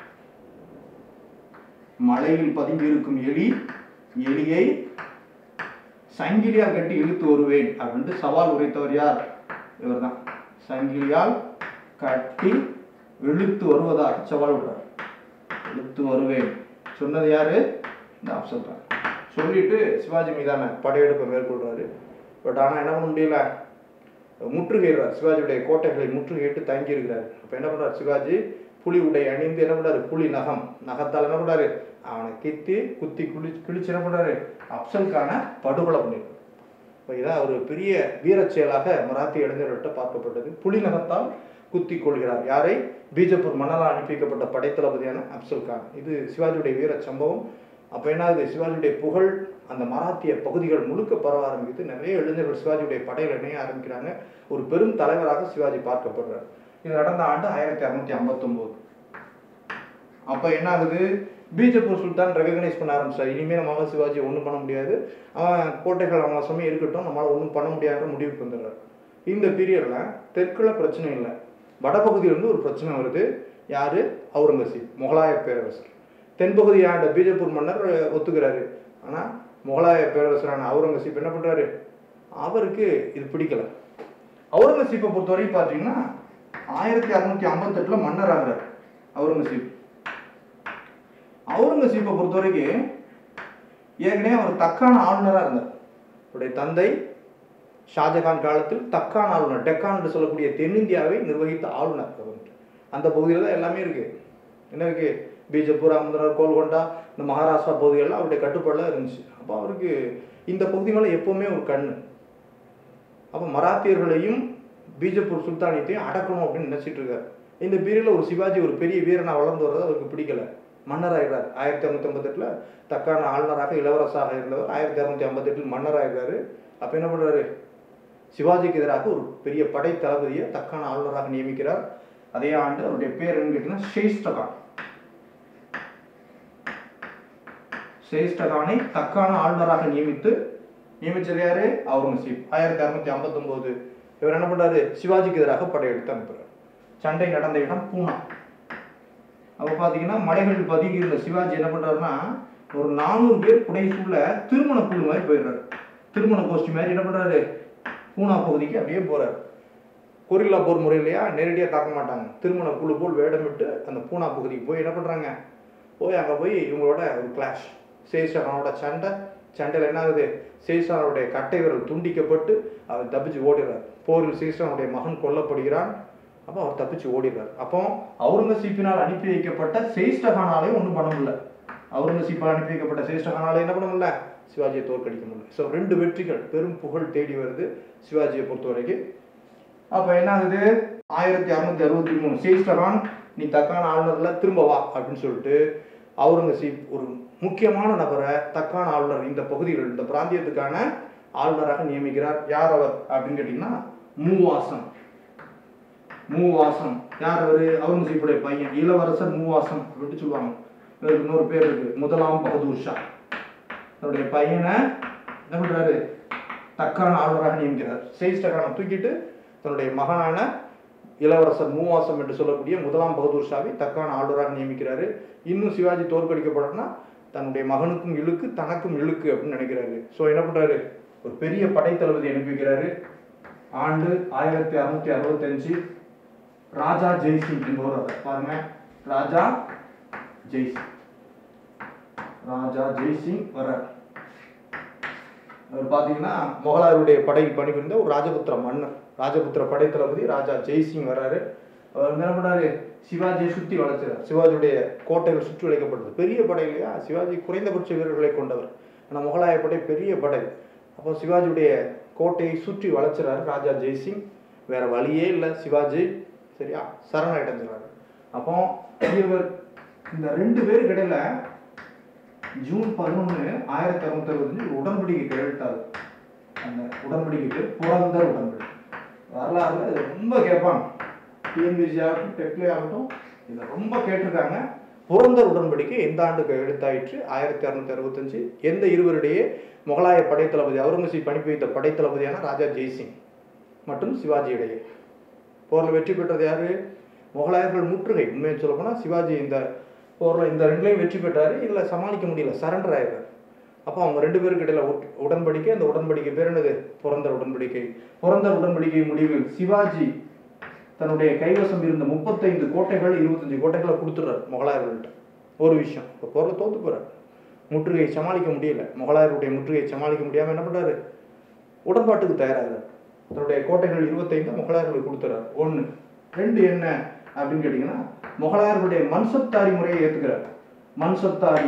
S2: மலையில் பதுங்கி இருக்கும் எலியை சங்கிலியால் கட்டி இழுத்து வருவேன் அப்படின்ட்டு சவால் உரைத்தவர் யார், இவர் தான். சங்கிலியால் கட்டி இழுத்து வருவதாக சவால் விடுறார். இழுத்து வருவேன் சொன்னது யாரு, இந்த அப்சல் கான். சொல்லிட்டு சிவாஜி மீதான படையெடுப்பை மேற்கொள்றாரு. பட் ஆனால் என்ன பண்ண முடியல, முற்றுகையிடுறார். சிவாஜியுடைய கோட்டைகளை முற்றுகையிட்டு தங்கி இருக்கிறார். அப்போ என்ன பண்றாரு சிவாஜி, புலி உடை அணிந்து என்ன பண்றாரு, புலி நகத்தால் என்ன பண்றாரு, அவனை குத்தி கிழிச்சு என்ன பண்றாரு, அப்சல் கானை படுகொலை பண்ணிருக்காரு. இப்போ இதான் ஒரு பெரிய வீர செயலாக மராத்திய இளைஞர்கள்ட்ட பார்க்கப்பட்டது. புலி நகத்தால் குத்தி கொள்கிறார் யாரை, பீஜப்பூர் மன்னரால் அனுப்பிக்கப்பட்ட படைத்தளபதியான அப்சல் கான். இது சிவாஜியுடைய வீர சம்பவம். அப்போ என்ன ஆகுது, சிவாஜியுடைய புகழ் அந்த மராத்திய பகுதிகள் முழுக்க பரவ ஆரம்பிக்குது. நிறைய இளைஞர்கள் சிவாஜியுடைய படையில் இணைய ஆரம்பிக்கிறாங்க. ஒரு பெரும் தலைவராக சிவாஜி பார்க்கப்படுறார். இது நடந்த ஆண்டு 1659. அப்போ என்ன ஆகுது, பீஜப்பூர் சுல்தான் ரெகக்னைஸ் பண்ண ஆரம்பிச்சார். இனிமேல் நம்மளால சிவாஜி ஒன்றும் பண்ண முடியாது, அவன் கோட்டைகள் அவங்க சமயம் இருக்கட்டும், நம்மளால ஒன்றும் பண்ண முடியாத முடிவுக்கு வந்துடுறார். இந்த பீரியட்ல தெற்குல பிரச்சனை இல்லை, வடபகுதியிலிருந்து ஒரு பிரச்சனை வருது. யாரு, அவுரங்கசீப், முகலாய பேரரசர். தென்பகுதி ஆண்ட பீஜப்பூர் மன்னர் ஒத்துக்கிறாரு. ஆனா முகலாய பேரரசரான அவுரங்கசீப் என்ன பண்றாரு, அவருக்கு இது பிடிக்கல. அவுரங்கசீப்பை பொறுத்தவரைக்கும் பார்த்தீங்கன்னா 1658 மன்னர் ஆகிறார் அவுரங்கசீப். அவுரங்கசீப்பை பொறுத்தவரைக்கும் ஏற்கனவே அவர் தக்கான ஆளுநராக இருந்தார். அவருடைய தந்தை ஷாஜகான் காலத்தில் தக்கான் ஆளுநர், டெக்கான் என்று சொல்லக்கூடிய தென்னிந்தியாவை நிர்வகித்த ஆளுநர். அந்த பகுதியில் தான் எல்லாமே இருக்கு. என்ன இருக்கு, பீஜப்பூர், அமுதர், கோல்கொண்டா, இந்த மகாராஷ்டிரா பகுதிகளெல்லாம் அவருடைய கட்டுப்பாடுலாம் இருந்துச்சு. அப்போ அவருக்கு இந்த பகுதி மேலே எப்பவுமே ஒரு கண்ணு. அப்போ மராத்தியர்களையும் பீஜப்பூர் சுல்தானியத்தையும் அடக்கணும் அப்படின்னு நினைச்சிட்டு இருக்காரு. இந்த பீரியட்ல ஒரு சிவாஜி ஒரு பெரிய வீரனா வளர்ந்து வர்றது அவருக்கு பிடிக்கல. மன்னராகிறார். 1658 தக்கான ஆளுநராக இளவரசாக இருந்தவர் 1658 மன்னராகிறாரு. அப்ப என்ன பண்றாரு, சிவாஜிக்கு எதிராக ஒரு பெரிய படை தளபதியை தக்கான ஆளுநராக நியமிக்கிறார். அதே ஆண்டு அவருடைய பேர் என்ன கேட்டீங்கன்னா ஷேஷ்டகான். ஷேஷ்டகானை தக்கான ஆளுநராக நியமிச்சது யாரு, அவுரங்கசீப். 1659 இவர் என்ன பண்றாரு, சிவாஜிக்கு எதிராக படையெடுத்து அனுப்புறாரு. சண்டை நடந்த இடம் பூனா. அப்ப பாத்தீங்கன்னா மலைகளில் பதுங்கி இருந்த சிவாஜி என்ன பண்றாருன்னா, ஒரு 400 பேர் புடைசூழ திருமண குழு மாதிரி போயிடுறாரு. திருமண கோஷ்டி மாதிரி என்ன பண்றாரு, பூனா பகுதிக்கு அப்படியே போறாரு. கொரில்லா போர் முறையிலையா நேரடியாக தாக்க மாட்டாங்க. திருமண குழு போல் வேடமிட்டு அந்த பூனா பகுதிக்கு போய் என்ன பண்ணுறாங்க, அங்கே போய் இவங்களோட ஒரு கிளாஷ், சேஷகானோட சண்டையில் என்ன ஆகுது, சேஷானுடைய கட்டை விரல் துண்டிக்கப்பட்டு அவர் தப்பிச்சு ஓடிடுறார். போரில் சேஷானுடைய மகன் கொல்லப்படுகிறான். அப்போ அவர் தப்பிச்சு ஓடிடுறார். அப்போ அவுரங்கசீப்பினால் அனுப்பி வைக்கப்பட்ட சேஷ்டகானாலே ஒன்றும் பண்ண முடியல. அவுரங்கசீப்பால் அனுப்பி வைக்கப்பட்ட சேஷ்டகானாலே என்ன பண்ண முடியல, சிவாஜியை தோற்கடிக்க முடியல. ஸோ 2 வெற்றிகள், பெரும் புகழ் தேடி வருது சிவாஜியை பொறுத்த வரைக்கும். அப்போ என்ன ஆகுது, 1663 சேஷ்டகான் நீ தக்கான ஆளுநர்ல திரும்ப வா அப்படின்னு சொல்லிட்டு அவுரங்கசீப் ஒரு முக்கியமான நபரை தக்கான ஆளுநர் இந்த பகுதிகள் இந்த பிராந்தியத்துக்கான ஆளுநராக நியமிக்கிறார். யார் அவர் அப்படின்னு கேட்டீங்கன்னா மூவாசம். யார் அவரு, அவுரங்கசீப்புடைய பையன், இளவரசர் மூவாசம் அப்படின்னு சொல்லுவாங்க. இவருக்கு இன்னொரு பேர் இருக்கு, முதலாம் பகதூர் ஷா. அவருடைய பையனை என்ன பண்றாரு, தக்கான ஆளுநராக நியமிக்கிறார். சேஷ்டகானை தூக்கிட்டு தன்னுடைய மகனான இளவரசர் மூவாசம் என்று சொல்லக்கூடிய முதலாம் பகதூர் ஷாவை தக்கான ஆளுநராக நியமிக்கிறாரு. இன்னும் சிவாஜி தோற்கடிக்கப்படனா தன்னுடைய மகனுக்கும் இழுக்கு தனக்கும் இழுக்கு அப்படின்னு நினைக்கிறாரு. ஸோ என்ன பண்றாரு, ஒரு பெரிய படை தளபதி அனுப்பி வைக்கிறாரு. ஆண்டு 1665. ராஜா ஜெய்சிங் என்பவர் பாருங்க, ராஜா ஜெய்சிங் வர்றார். அவர் பார்த்தீங்கன்னா முகலாயருடைய படையில் பணிபுரிந்த ஒரு ராஜபுத்திர மன்னர், ராஜபுத்திர படை தளபதி ராஜா ஜெய்சிங் வர்றாரு. அவர் என்ன பண்ணாரு, சிவாஜியை சுற்றி வளைச்சார். சிவாஜியுடைய கோட்டைகள் சுற்றி வளைக்கப்பட்டது. பெரிய படை இல்லையா, சிவாஜி குறைந்தபட்ச வீரர்களை கொண்டவர், ஆனால் முகலாய படை பெரிய படை. அப்போ சிவாஜியுடைய கோட்டையை சுற்றி வளைச்சிறாரு ராஜா ஜெய்சிங். வேற வழியே இல்லை சிவாஜி, சரியா, சரணடைஞ்சிடறாரு. அப்போ இவர் இந்த 2 பேருக்கு இடையில ஜூன் 11, 1665 உடன்படிக்கை கையெழுத்தாரு. அந்த உடன்படிக்கைக்கு புரந்தர் உடன்படிக்கை. வரலாறுல இது ரொம்ப கேட்பாங்க, டிஎன்பிசி ஆகட்டும் டெக்லே ஆகட்டும் இதை ரொம்ப கேட்டிருக்காங்க. புரந்தர் உடன்படிக்கை எந்த ஆண்டு கையெழுத்தாயிற்று, 1665. எந்த இருவரிடையே, முகலாய படைத்தளபதி அவுரங்கசீப் அனுப்பி வைத்த படைத்தளபதியான ராஜா ஜெய்சிங் மற்றும் சிவாஜி இடையே. போரில் வெற்றி பெற்றது யாரு, முகலாயர்கள் முற்றுகை. உண்மையை சொல்ல போனால் சிவாஜி இந்த போரில் இந்த 2லையும் வெற்றி பெற்றாரு. இதில் சமாளிக்க முடியல, சரண்டர் ஆயிடுறாரு. அப்போ அவங்க 2 பேருக்கு இடையில உடன்படிக்கை. அந்த உடன்படிக்கை பேர் என்னது, புரந்தர் உடன்படிக்கை. புரந்தர் உடன்படிக்கை முடிவில் சிவாஜி தன்னுடைய கைவசம் இருந்த 35 கோட்டைகள் 25 கோட்டைகளை கொடுத்துட்றாரு முகலாயர்கள்ட்ட. ஒரு விஷயம், இப்போ போரில் தோத்து போறாரு, முற்றுகையை சமாளிக்க முடியல. முகலாயருடைய முற்றுகையை சமாளிக்க முடியாமல் என்ன பண்ணுறாரு, உடன்பாட்டுக்கு தயாராகிறார். தன்னுடைய கோட்டைகள் 25 முகலாயர்களுக்கு கொடுத்துறாரு. 1. 2 என்ன அப்படின்னு கேட்டிங்கன்னா, முகலாயர்களுடைய மன்சப்தாரி முறையை ஏற்றுக்கிறார். மன்சப்தாரி,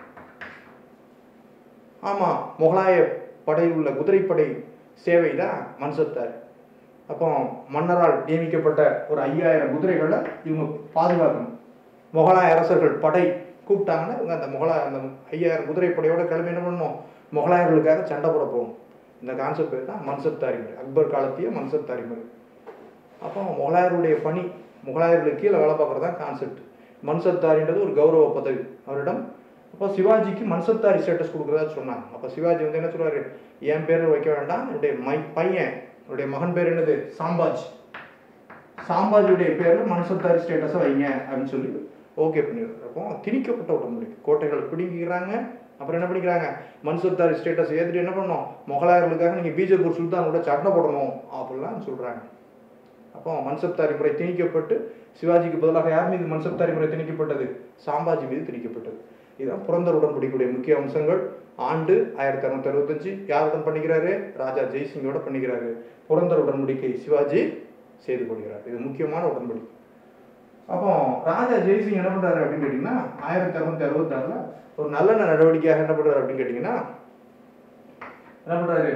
S2: ஆமாம், முகலாய படையில் உள்ள குதிரைப்படை சேவை தான் மன்சப்தாரி. அப்போ மன்னரால் நியமிக்கப்பட்ட ஒரு 5000 குதிரைகளை இவங்க பாதுகாக்கணும். முகலாய அரசர்கள் படை கூப்பிட்டாங்கன்னா இவங்க அந்த 5000 குதிரைப்படையோட கிளம்பி என்ன பண்ணணும், முகலாயர்களுக்காக சண்டை போட போகணும். இந்த கான்செப்ட் பேர் தான் மன்சப்தாரி முறை, அக்பர் காலத்திய மன்சப்தாரி முறை. அப்போ முகலாயருடைய பணி, முகலாயர்களுக்கு கீழே வேலை பார்க்குறது தான் கான்செப்ட். மன்சப்தாரின்றது ஒரு கௌரவ பதவி அவரிடம். அப்போ சிவாஜிக்கு மன்சப்தாரி ஸ்டேட்டஸ் கொடுக்குறதா சொன்னாங்க. அப்போ சிவாஜி வந்து என்ன சொல்றாரு, என் பேர் வைக்க வேண்டாம், என்னுடைய பையன், என்னுடைய மகன் பேர் என்னது, சாம்பாஜியுடைய பேரில் மன்சப்தாரி ஸ்டேட்டஸை வைங்க அப்படின்னு சொல்லி ஓகே பண்ணிடுறாரு. அப்போ திணிக்கப்பட்ட உடன்படிக்கை, கோட்டைகளை பிடிக்கிறாங்க. அப்புறம் என்ன பண்ணிக்கிறாங்க, மன்சப்தாரி ஸ்டேட்டஸ் ஏற்றிட்டு என்ன பண்ணணும், முகலாயர்களுக்காக நீங்கள் பீஜப்பூர் சுல்தானோட சண்டை போடணும் அப்படிலாம் சொல்கிறாங்க. அப்போ மன்சப்தாரி முறை திணிக்கப்பட்டு சிவாஜிக்கு பதிலாக யார் மீது மன்சப்தாரி முறை திணிக்கப்பட்டது, சாம்பாஜி மீது திணிக்கப்பட்டது. இதுதான் புரந்தர் உடன்படிக்கையுடைய முக்கிய அம்சங்கள். ஆண்டு 1665. யாருடன் பண்ணிக்கிறாரு, ராஜா ஜெய்சிங்கோட பண்ணிக்கிறாரு. புரந்தர் உடன்படிக்கை சிவாஜி செய்து கொள்கிறார். இது முக்கியமான உடன்படிக்கை. அப்போ ராஜா ஜெய்சிங் என்ன பண்றாரு அப்படின்னு கேட்டீங்கன்னா, 1666 ஒரு நல்ல நடவடிக்கையாக என்ன பண்றாரு அப்படின்னு கேட்டீங்கன்னா, என்ன பண்றாரு,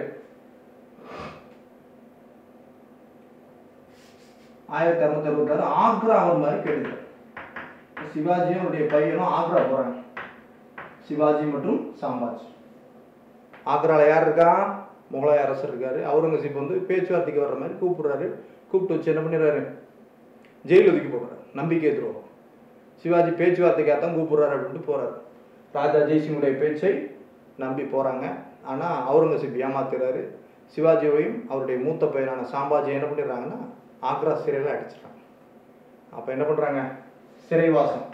S2: 1666 ஆக்ரா அவர் மாதிரி கேட்டுக்கிறார். சிவாஜியும் அவருடைய பையனும் ஆக்ரா போறாங்க, சிவாஜி மற்றும் சாம்பாஜி. ஆக்ரால யார் இருக்கா, முகலாய அரசர் இருக்காரு. அவுரங்கசீப் வந்து பேச்சுவார்த்தைக்கு வர்ற மாதிரி கூப்பிடுறாரு. கூப்பிட்டு வச்சு என்ன பண்ணிடுறாரு, ஜெயில ஒதுக்கி போடுறாரு. நம்பிக்கை துரோகம். சிவாஜி பேச்சுவார்த்தைக்காகத்தான் கூப்பிடுறாரு அப்படின்ட்டு போறாரு. ராஜா ஜெய்சிங்குடைய பேச்சை நம்பி போறாங்க. ஆனால் அவுரங்கசீப் ஏமாத்துறாரு. சிவாஜியையும் அவருடைய மூத்த பையனான சாம்பாஜி என்ன பண்ணிடுறாங்கன்னா ஆக்ரா சிறையில் அடிச்சிடறாங்க. அப்போ என்ன பண்ணுறாங்க, சிறைவாசம்.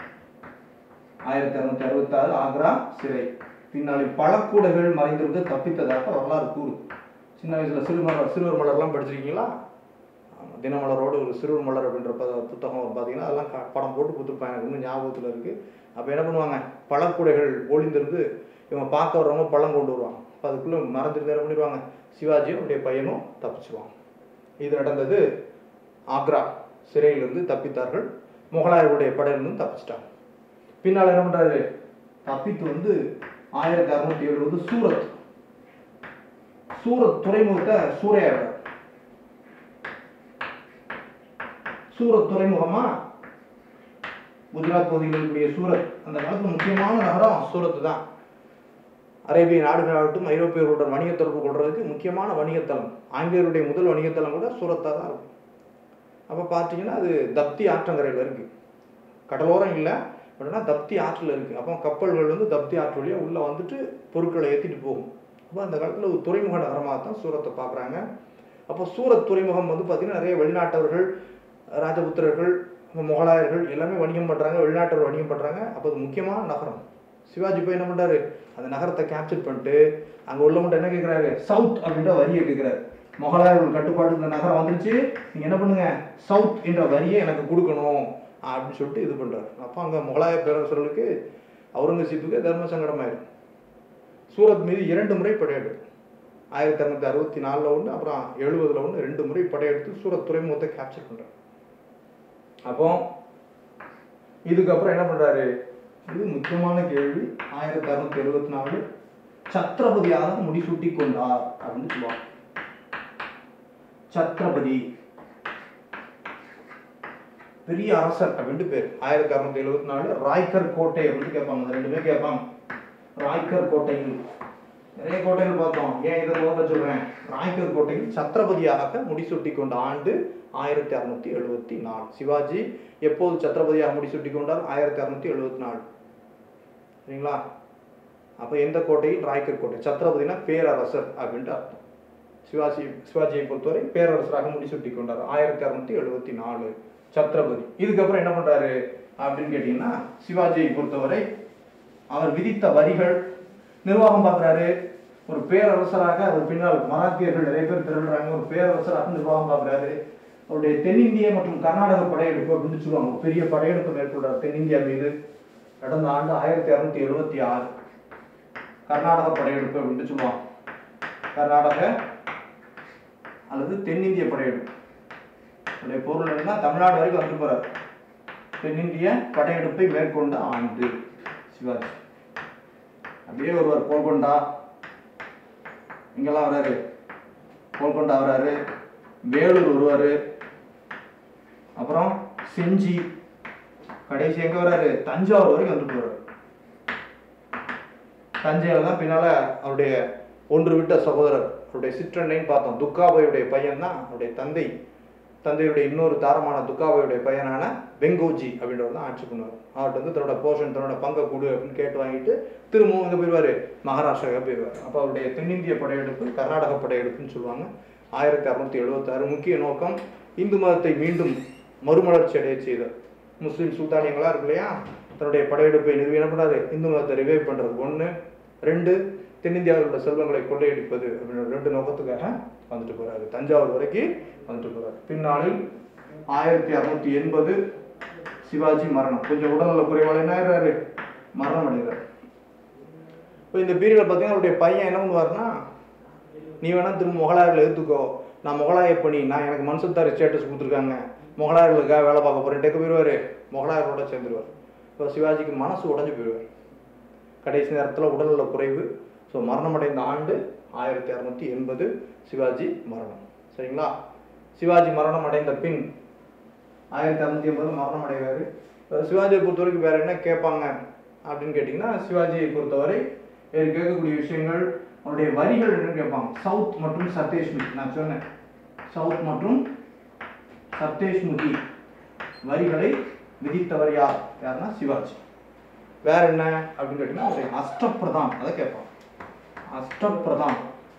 S2: 1666 ஆக்ரா சிறை. பின்னாடி பல கூடைகள் மறைந்திருந்து தப்பித்ததாக வரலாறு கூறு. சின்ன வயசில் சிறுவர் மலர்லாம் படிச்சிருக்கீங்களா, தினமலரோடு ஒரு சிறுவர் மலர் அப்படின்ற புத்தகம் பார்த்தீங்கன்னா அதெல்லாம் படம் போட்டு கொடுத்துருப்பாங்க, எனக்கு இன்னும் ஞாபகத்தில் இருக்குது. அப்போ என்ன பண்ணுவாங்க, பழக்கூடைகள் ஒளிந்திருந்து இவங்க பார்க்க வர்றவங்க பழம் கொண்டு வருவாங்க. அப்போ அதுக்குள்ளே மறந்துட்டு என்ன பண்ணிடுவாங்க, சிவாஜியும் அவருடைய பையனும் தப்பிச்சுவாங்க. இது நடந்தது ஆக்ரா சிறையிலிருந்து தப்பித்தார்கள். முகலாயருடைய படையிலிருந்து தப்பிச்சிட்டாங்க. பின்னால் என்ன பண்ணுறாரு, தப்பித்து வந்து 1670 சூரத் துறைமுகத்தை சூறையாடுறார். சூரத் துறைமுகமா குஜராத் பகுதியில் இருக்கக்கூடிய சூரத், அந்த காலத்தில் முக்கியமான நகரம் சூரத் தான். அரேபிய நாடுகளாகட்டும் ஐரோப்பியர்களுடன் வணிக தொடர்பு கொள்றதுக்கு முக்கியமான வணிகத்தலம். ஆங்கிலேயருடைய முதல் வணிகத்தலம் கூட சூரத்தாக தான் இருக்கும். அப்போ பார்த்தீங்கன்னா அது தப்தி ஆற்றங்கரையில் இருக்குது, கடலோரம் இல்லை, அப்படின்னா தப்தி ஆற்றில் இருக்குது. அப்போ கப்பல்கள் வந்து தப்தி ஆற்று வழியாக உள்ளே வந்துட்டு பொருட்களை ஏற்றிட்டு போகும். அப்போ அந்த காலத்தில் ஒரு துறைமுக நகரமாக தான் சூரத்தை பார்க்குறாங்க. அப்போ சூரத் துறைமுகம் வந்து பார்த்திங்கன்னா நிறைய வெளிநாட்டவர்கள், ராஜபுத்திரர்கள், முகலாயர்கள் எல்லாமே வணிகம் பண்ணுறாங்க, வெளிநாட்டவர் வணிகம் பண்ணுறாங்க. அப்போ அது முக்கியமான நகரம். சிவாஜி போய் என்ன பண்ணுறாரு, அந்த நகரத்தை கேப்சர் பண்ணிட்டு அங்கே உள்ளவங்கள்ட்ட என்ன கேட்குறாரு, சவுத் அப்படின்ற வரியை கேட்குறாரு. முகலாயர்கள் கட்டுப்பாடு இந்த நகரம் வந்துருச்சு, நீங்கள் என்ன பண்ணுங்க, சவுத் என்ற வரியை எனக்கு கொடுக்கணும் அப்படின்னு சொல்லிட்டு இது பண்ணுறாரு. அப்போ அங்கே முகலாய பேரரசர்களுக்கு அவுரங்கசீப்புக்கு தர்ம சங்கடமாயிடும். சூரத் மீது 2 முறை படையெடுத்து 1664 ஒன்று, அப்புறம் 70 ஒன்று, 2 முறை படையெடுத்து சூரத் துறைமுகத்தை கேப்சர் பண்ணுறாரு. அப்போ இதுக்கப்புறம் என்ன பண்ணுறாரு, இது முக்கியமான கேள்வி. 1674 சத்ரபதியாக முடிசூட்டி கொண்டார் அப்படின்னு சொல்லுவாங்க. சத்ரபதி பெரிய அரசர் அப்படின்ட்டு பேர். 1674 ராய்கர் கோட்டை அப்படின்னு கேட்பாங்க, அந்த 2 பேர் கேட்பாங்க. ராய்கர் கோட்டையில் நிறைய கோட்டைகள் பார்த்தோம், ஏன் இதை முதல்ல சொல்றேன். ராய்கர் கோட்டையில் சத்ரபதியாக முடிசூட்டி கொண்ட ஆண்டு 1674. சிவாஜி எப்போது சத்ரபதியாக முடிசூட்டி கொண்டார், 1674. சரிங்களா? அப்போ எந்த கோட்டையில், ராய்கர் கோட்டை. சத்ரபதினா பேரரசர் அப்படின்ட்டு அர்த்தம். சிவாஜியை பொறுத்தவரை பேரரசராக முடிசூட்டி கொண்டார் 1674 சத்ரபதி. இதுக்கப்புறம் என்ன பண்றாரு அப்படின்னு கேட்டீங்கன்னா, சிவாஜியை பொறுத்தவரை அவர் விதித்த வரிகள் நிர்வாகம் பார்க்குறாரு. ஒரு பேரரசராக அவர் பின்னால் மராத்தியர்கள் நிறைய பேர் திரள்றாங்க, ஒரு பேரரசராக நிர்வாகம் பார்க்குறாரு. அவருடைய தென்னிந்திய மற்றும் கர்நாடக படையெடுப்பு அப்படின்னு சொல்லுவாங்க, பெரிய படையெடுப்பு மேற்கொள்றார் தென்னிந்தியா மீது. கடந்த ஆண்டு 1676 கர்நாடக படையெடுப்பு அப்படின்னு சொல்லுவாங்க. கர்நாடக அல்லது தென்னிந்திய படையெடுப்பு. அவருடைய பொருள் என்னன்னா, தமிழ்நாடு வரைக்கும் வந்து போறார். தென்னிந்திய படையெடுப்பை மேற்கொண்ட ஆண்டு சிவாஜி. அப்படியே ஒருவர் கோல்கொண்டா, இங்கெல்லாம் வர்றாரு, கோல்கொண்டா வர்றாரு, வேலூர் வருவாரு, அப்புறம் செஞ்சி, கடைசி எங்க வர்றாரு, தஞ்சாவூர் வரைக்கும் வந்து போறாரு. தஞ்சையில தான் பின்னால அவருடைய ஒன்று விட்ட சகோதரர், அவருடைய சிற்றண்ணைன்னு பார்த்தோம், துக்காபாயுடைய பையன் தான் அவருடைய தந்தையுடைய இன்னொரு தாரமான துக்காபாயுடைய பையனான வெங்கோஜி அப்படின்றவர் தான் ஆட்சி பண்ணுவார். அவர்கிட்ட வந்து தன்னோட போர்ஷன், தன்னோட பங்கை கொடு அப்படின்னு கேட்டு வாங்கிட்டு திரும்பவும் எங்கே போயிடுவார், மகாராஷ்டிராவுக்கு போயிடுவார். அப்போ அவருடைய தென்னிந்திய படையெடுப்பு கர்நாடக படையெடுப்புன்னு சொல்லுவாங்க. 1676 முக்கிய நோக்கம் இந்து மதத்தை மீண்டும் மறுமலர்ச்சி அடைய செய்தார். முஸ்லீம் சுல்தானியங்களா இருக்கு இல்லையா, தன்னுடைய படையெடுப்பை நிறுவி என்ன பண்ணாரு, இந்து மதத்தை ரிவைவ் பண்ணுறது 1, 2 தென்னிந்தியாவோட செல்வங்களை கொள்ளையடிப்பது அப்படின்ற 2 நோக்கத்துக்காக வந்துட்டு போறாரு. தஞ்சாவூர் வரைக்கும் வந்துட்டு போறாரு. பின்னாளில் 1680 சிவாஜி மரணம். கொஞ்சம் உடல்நல குறைவால என்ன ஆயிடுறாரு, மரணம் அடைகிறார். இப்போ இந்த பீரியட்ல பார்த்தீங்கன்னா அவருடைய பையன் என்ன பண்ணுவாருன்னா, நீ வேணா திரும்ப முகலாயர்களை எடுத்துக்கோ, நான் முகலாய பணி, நான் எனக்கு மன்சத்தாரி ஸ்டேட்டஸ் கொடுத்துருக்காங்க, முகலாயர்களுக்காக வேலை பார்க்க போறேன் டேக்க போயிடுவாரு, முகலாயர்களோட சேர்ந்துருவார். இப்போ சிவாஜிக்கு மனசு உடஞ்சு போயிடுவார். கடைசி நேரத்தில் உடல்நல குறைவு. ஸோ மரணம் அடைந்த ஆண்டு 1680 சிவாஜி மரணம். சரிங்களா? சிவாஜி மரணம் அடைந்த பின் 1680 மரணம் அடைவார். சிவாஜியை பொறுத்தவரைக்கும் வேற என்ன கேட்பாங்க அப்படின்னு கேட்டிங்கன்னா, சிவாஜியை பொறுத்தவரை கேட்கக்கூடிய விஷயங்கள், அவருடைய வரிகள் என்னன்னு கேட்பாங்க. சவுத் மற்றும் சத்தேஷ்முகி, நான் சொன்னேன் சவுத் மற்றும் சத்தேஷ்முகி வரிகளை விதித்தவர் யாருன்னா சிவாஜி. வேற என்ன அப்படின்னு கேட்டீங்கன்னா, அஷ்டப்பிரதான், அதை கேட்பாங்க. அஷ்டப்பிரதான்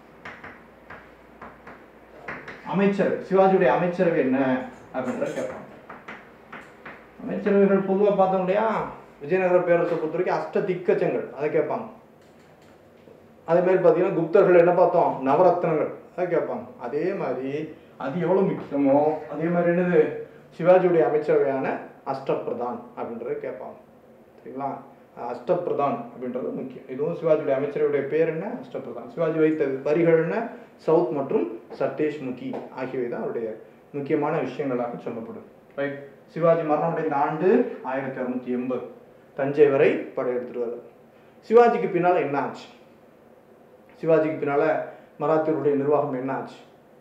S2: அமைச்சர், சிவாஜியுடைய அமைச்சரவை என்ன அப்படின்ற கேட்பாங்க. அமைச்சரவைகள் பொதுவாக பார்த்தோம் இல்லையா, விஜயநகர பேரரசை பொறுத்த வரைக்கும் அஷ்ட திக்கச்சங்கள், அதை கேட்பாங்க. அதே மாதிரி பார்த்தீங்கன்னா குப்தர்கள் என்ன பார்த்தோம், நவரத்னங்கள், அதை கேட்பாங்க. அதே மாதிரி அது எவ்வளவு முக்கியமோ அதே மாதிரி என்னது சிவாஜியுடைய அமைச்சரவையான அஷ்டபிரதான் அப்படின்றத கேட்பாங்க. சரிங்களா? அஷ்டபிரதான் அப்படின்றது முக்கியம். இதுவும் சிவாஜியுடைய அமைச்சரவையுடைய பேர் என்ன? அஷ்டபிரதான். சிவாஜி வைத்த வரிகள் என்ன? சவுத் மற்றும் சர்தேஷ் முகி ஆகியவை தான் அவருடைய முக்கியமான விஷயங்களாக சொல்லப்படுது. ரைட். சிவாஜி மரணமடைந்த ஆண்டு 1680. தஞ்சை வரை படையெடுத்துட்டு வர்றாரு. சிவாஜிக்கு பின்னால என்ன ஆச்சு? சிவாஜிக்கு பின்னால மராத்தியருடைய நிர்வாகம் என்ன ஆச்சு?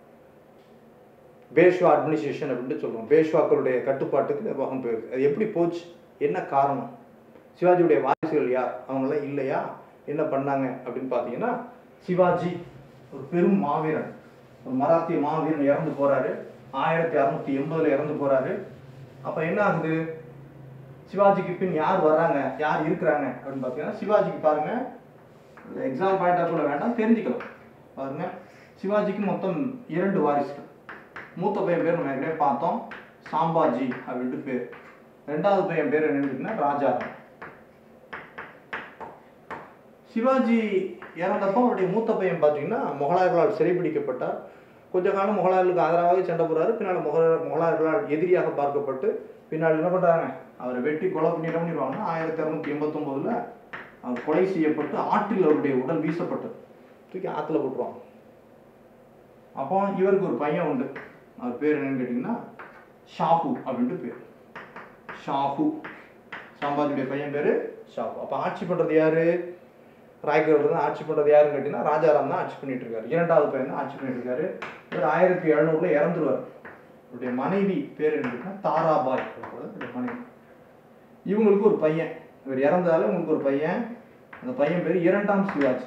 S2: பேஷ்வா அட்மினிஸ்ட்ரேஷன் அப்படின்ட்டு சொல்லுவோம். பேஷ்வாக்களுடைய கட்டுப்பாட்டுக்கு நிர்வாகம் போயிருக்கு. அது எப்படி போச்சு? என்ன காரணம்? சிவாஜியுடைய வாரிசுகள் யார்? அவங்களாம் இல்லையா? என்ன பண்ணாங்க அப்படின்னு பார்த்தீங்கன்னா, சிவாஜி ஒரு பெரும் மாவீரன், ஒரு மராத்திய மாவீரன் இறந்து போறாரு. 1680 இறந்து போறாரு. அப்ப என்ன ஆகுது? சிவாஜிக்கு பின் யார் வர்றாங்க, யார் இருக்கிறாங்க அப்படின்னு பார்த்தீங்கன்னா, சிவாஜிக்கு பாருங்க, எக்ஸாம் பாயிண்ட் ஆஃப் வேண்டாம், தெரிஞ்சுக்கலாம். பாருங்க, சிவாஜிக்கு மொத்தம் 2 வாரிசுகள். மூத்த பையன் பேர் நம்ம ஏற்கனவே பார்த்தோம், சாம்பாஜி அப்படின்ட்டு பேர். 2வது பையன் பேர் என்னன்னு ராஜாராம். சிவாஜி இறந்தப்போ அவருடைய மூத்த பையன் பார்த்தீங்கன்னா முகலாயர்களால் சிறைபிடிக்கப்பட்டார். கொஞ்ச காலம் முகலாயர்களுக்கு ஆதரவாக சண்டை போடுறாரு. பின்னால் முகலாயர்களால் எதிரியாக பார்க்கப்பட்டு பின்னால் என்ன பண்ணுறாங்க, அவரை வெட்டி கொலை பண்ணிடுவாங்க. 1689 அவர் கொலை செய்யப்பட்டு ஆற்றில் அவருடைய உடல் வீசப்பட்டது. தூக்கி ஆற்றுல போட்டுருவாங்க. அப்போ இவருக்கு ஒரு பையன் உண்டு. அவர் பேர் என்னன்னு கேட்டிங்கன்னா ஷாஹு அப்படின்ட்டு பேர். ஷாஹு, சாம்பாஜியுடைய பையன் பேர் ஷாஹு. அப்போ ஆட்சி பண்ணுறது யாரு? ராய்கர் தான் ஆட்சி பண்ணுறது யாருன்னு கேட்டிங்கன்னா ராஜாராம் தான் ஆட்சி பண்ணிட்டு இருக்காரு. 2வது பையன் தான் ஆட்சி பண்ணிட்டு இருக்காரு. இவர் 1700 இறந்துருவார். இவருடைய மனைவி பேர் என்னன்னா தாராபாய் மனைவி. இவங்களுக்கு ஒரு பையன், இவர் இறந்தாலும் இவங்களுக்கு ஒரு பையன். அந்த பையன் பேர் 2ஆம் சிவாஜி.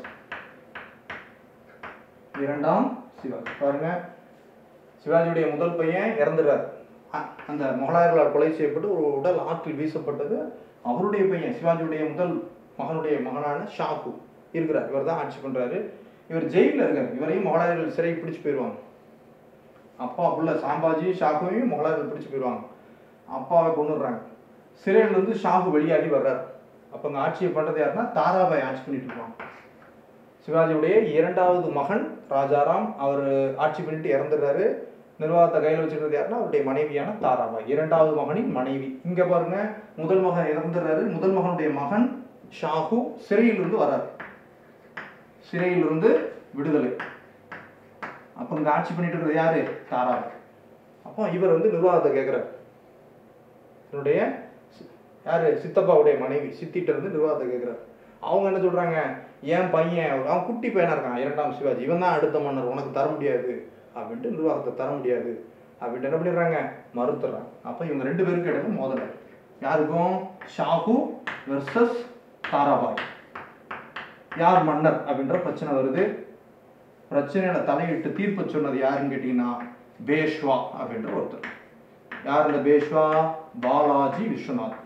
S2: 2ஆம் சிவாஜி. பாருங்க, சிவாஜியுடைய முதல் பையன் இறந்துடுறாரு. அந்த முகலாயர்களால் கொலை செய்யப்பட்டு ஒரு உடல் ஆற்றில் வீசப்பட்டது. அவருடைய பையன் சிவாஜியுடைய முதல் மகனுடைய மகனான ஷாஹு இருக்கிறார். இவர் தான் ஆட்சி பண்றாரு. இவர் ஜெயிலில் இருக்காரு. இவரையும் முகலாயர்கள் சிறை பிடிச்சு போயிடுவாங்க. அப்பா உள்ள சாம்பாஜி ஷாஹுவையும் முகலாயர்கள் பிடிச்சு போயிடுவாங்க. அப்பாவை கொண்டுடுறாங்க. சிறையிலிருந்து ஷாஹு வெளியாகி வர்றார். அப்போ அங்கே ஆட்சியை பண்றது யாருன்னா தாராபாய் ஆட்சி பண்ணிட்டு இருப்பாங்க. சிவாஜியுடைய 2வது மகன் ராஜாராம், அவர் ஆட்சி பண்ணிட்டு இறந்துடுறாரு. நிர்வாகத்தை கையில் வச்சுக்கிறது யாருன்னா அவருடைய மனைவியான தாராபாய், 2வது மகனின் மனைவி. இங்க பாருங்க, முதல் மகன் இறந்துடுறாரு. முதல் மகனுடைய மகன் ஷாஹு சிறையிலிருந்து வர்றாரு. சிறையிலிருந்து விடுதலை. அப்ப இங்க ஆட்சி பண்ணிட்டு இருக்கிறது யாரு? தாராபாய். அப்போ இவர் நிர்வாகத்தை கேட்கிறார். என்னுடைய யாரு? சித்தப்பாவுடைய மனைவி சித்திட்ட இருந்து நிர்வாகத்தை கேட்கிறார். அவங்க என்ன சொல்றாங்க, என் பையன், அவன் குட்டி பையனா இருக்கான் 2ஆம் சிவாஜி, இவன் தான் அடுத்த மன்னர், உனக்கு தர முடியாது அப்படின்ட்டு, நிர்வாகத்தை தர முடியாது அப்படின்ட்டு என்ன பண்ணிடுறாங்க, மறுத்துறாங்க. அப்ப இவங்க 2 பேருக்கு இடையில மோதல். யாருக்கும்? ஷாஹு வெர்சஸ் தாராபாய். யார் மன்னர் அப்படின்ற பிரச்சனை வருது. பிரச்சனையில தலையிட்டு தீர்ப்பு சொன்னது யாருன்னு கேட்டீங்கன்னா பேஷ்வா அப்படின்ற ஒருத்தர். யார் இந்த பேஷ்வா? பாலாஜி விஸ்வநாத்.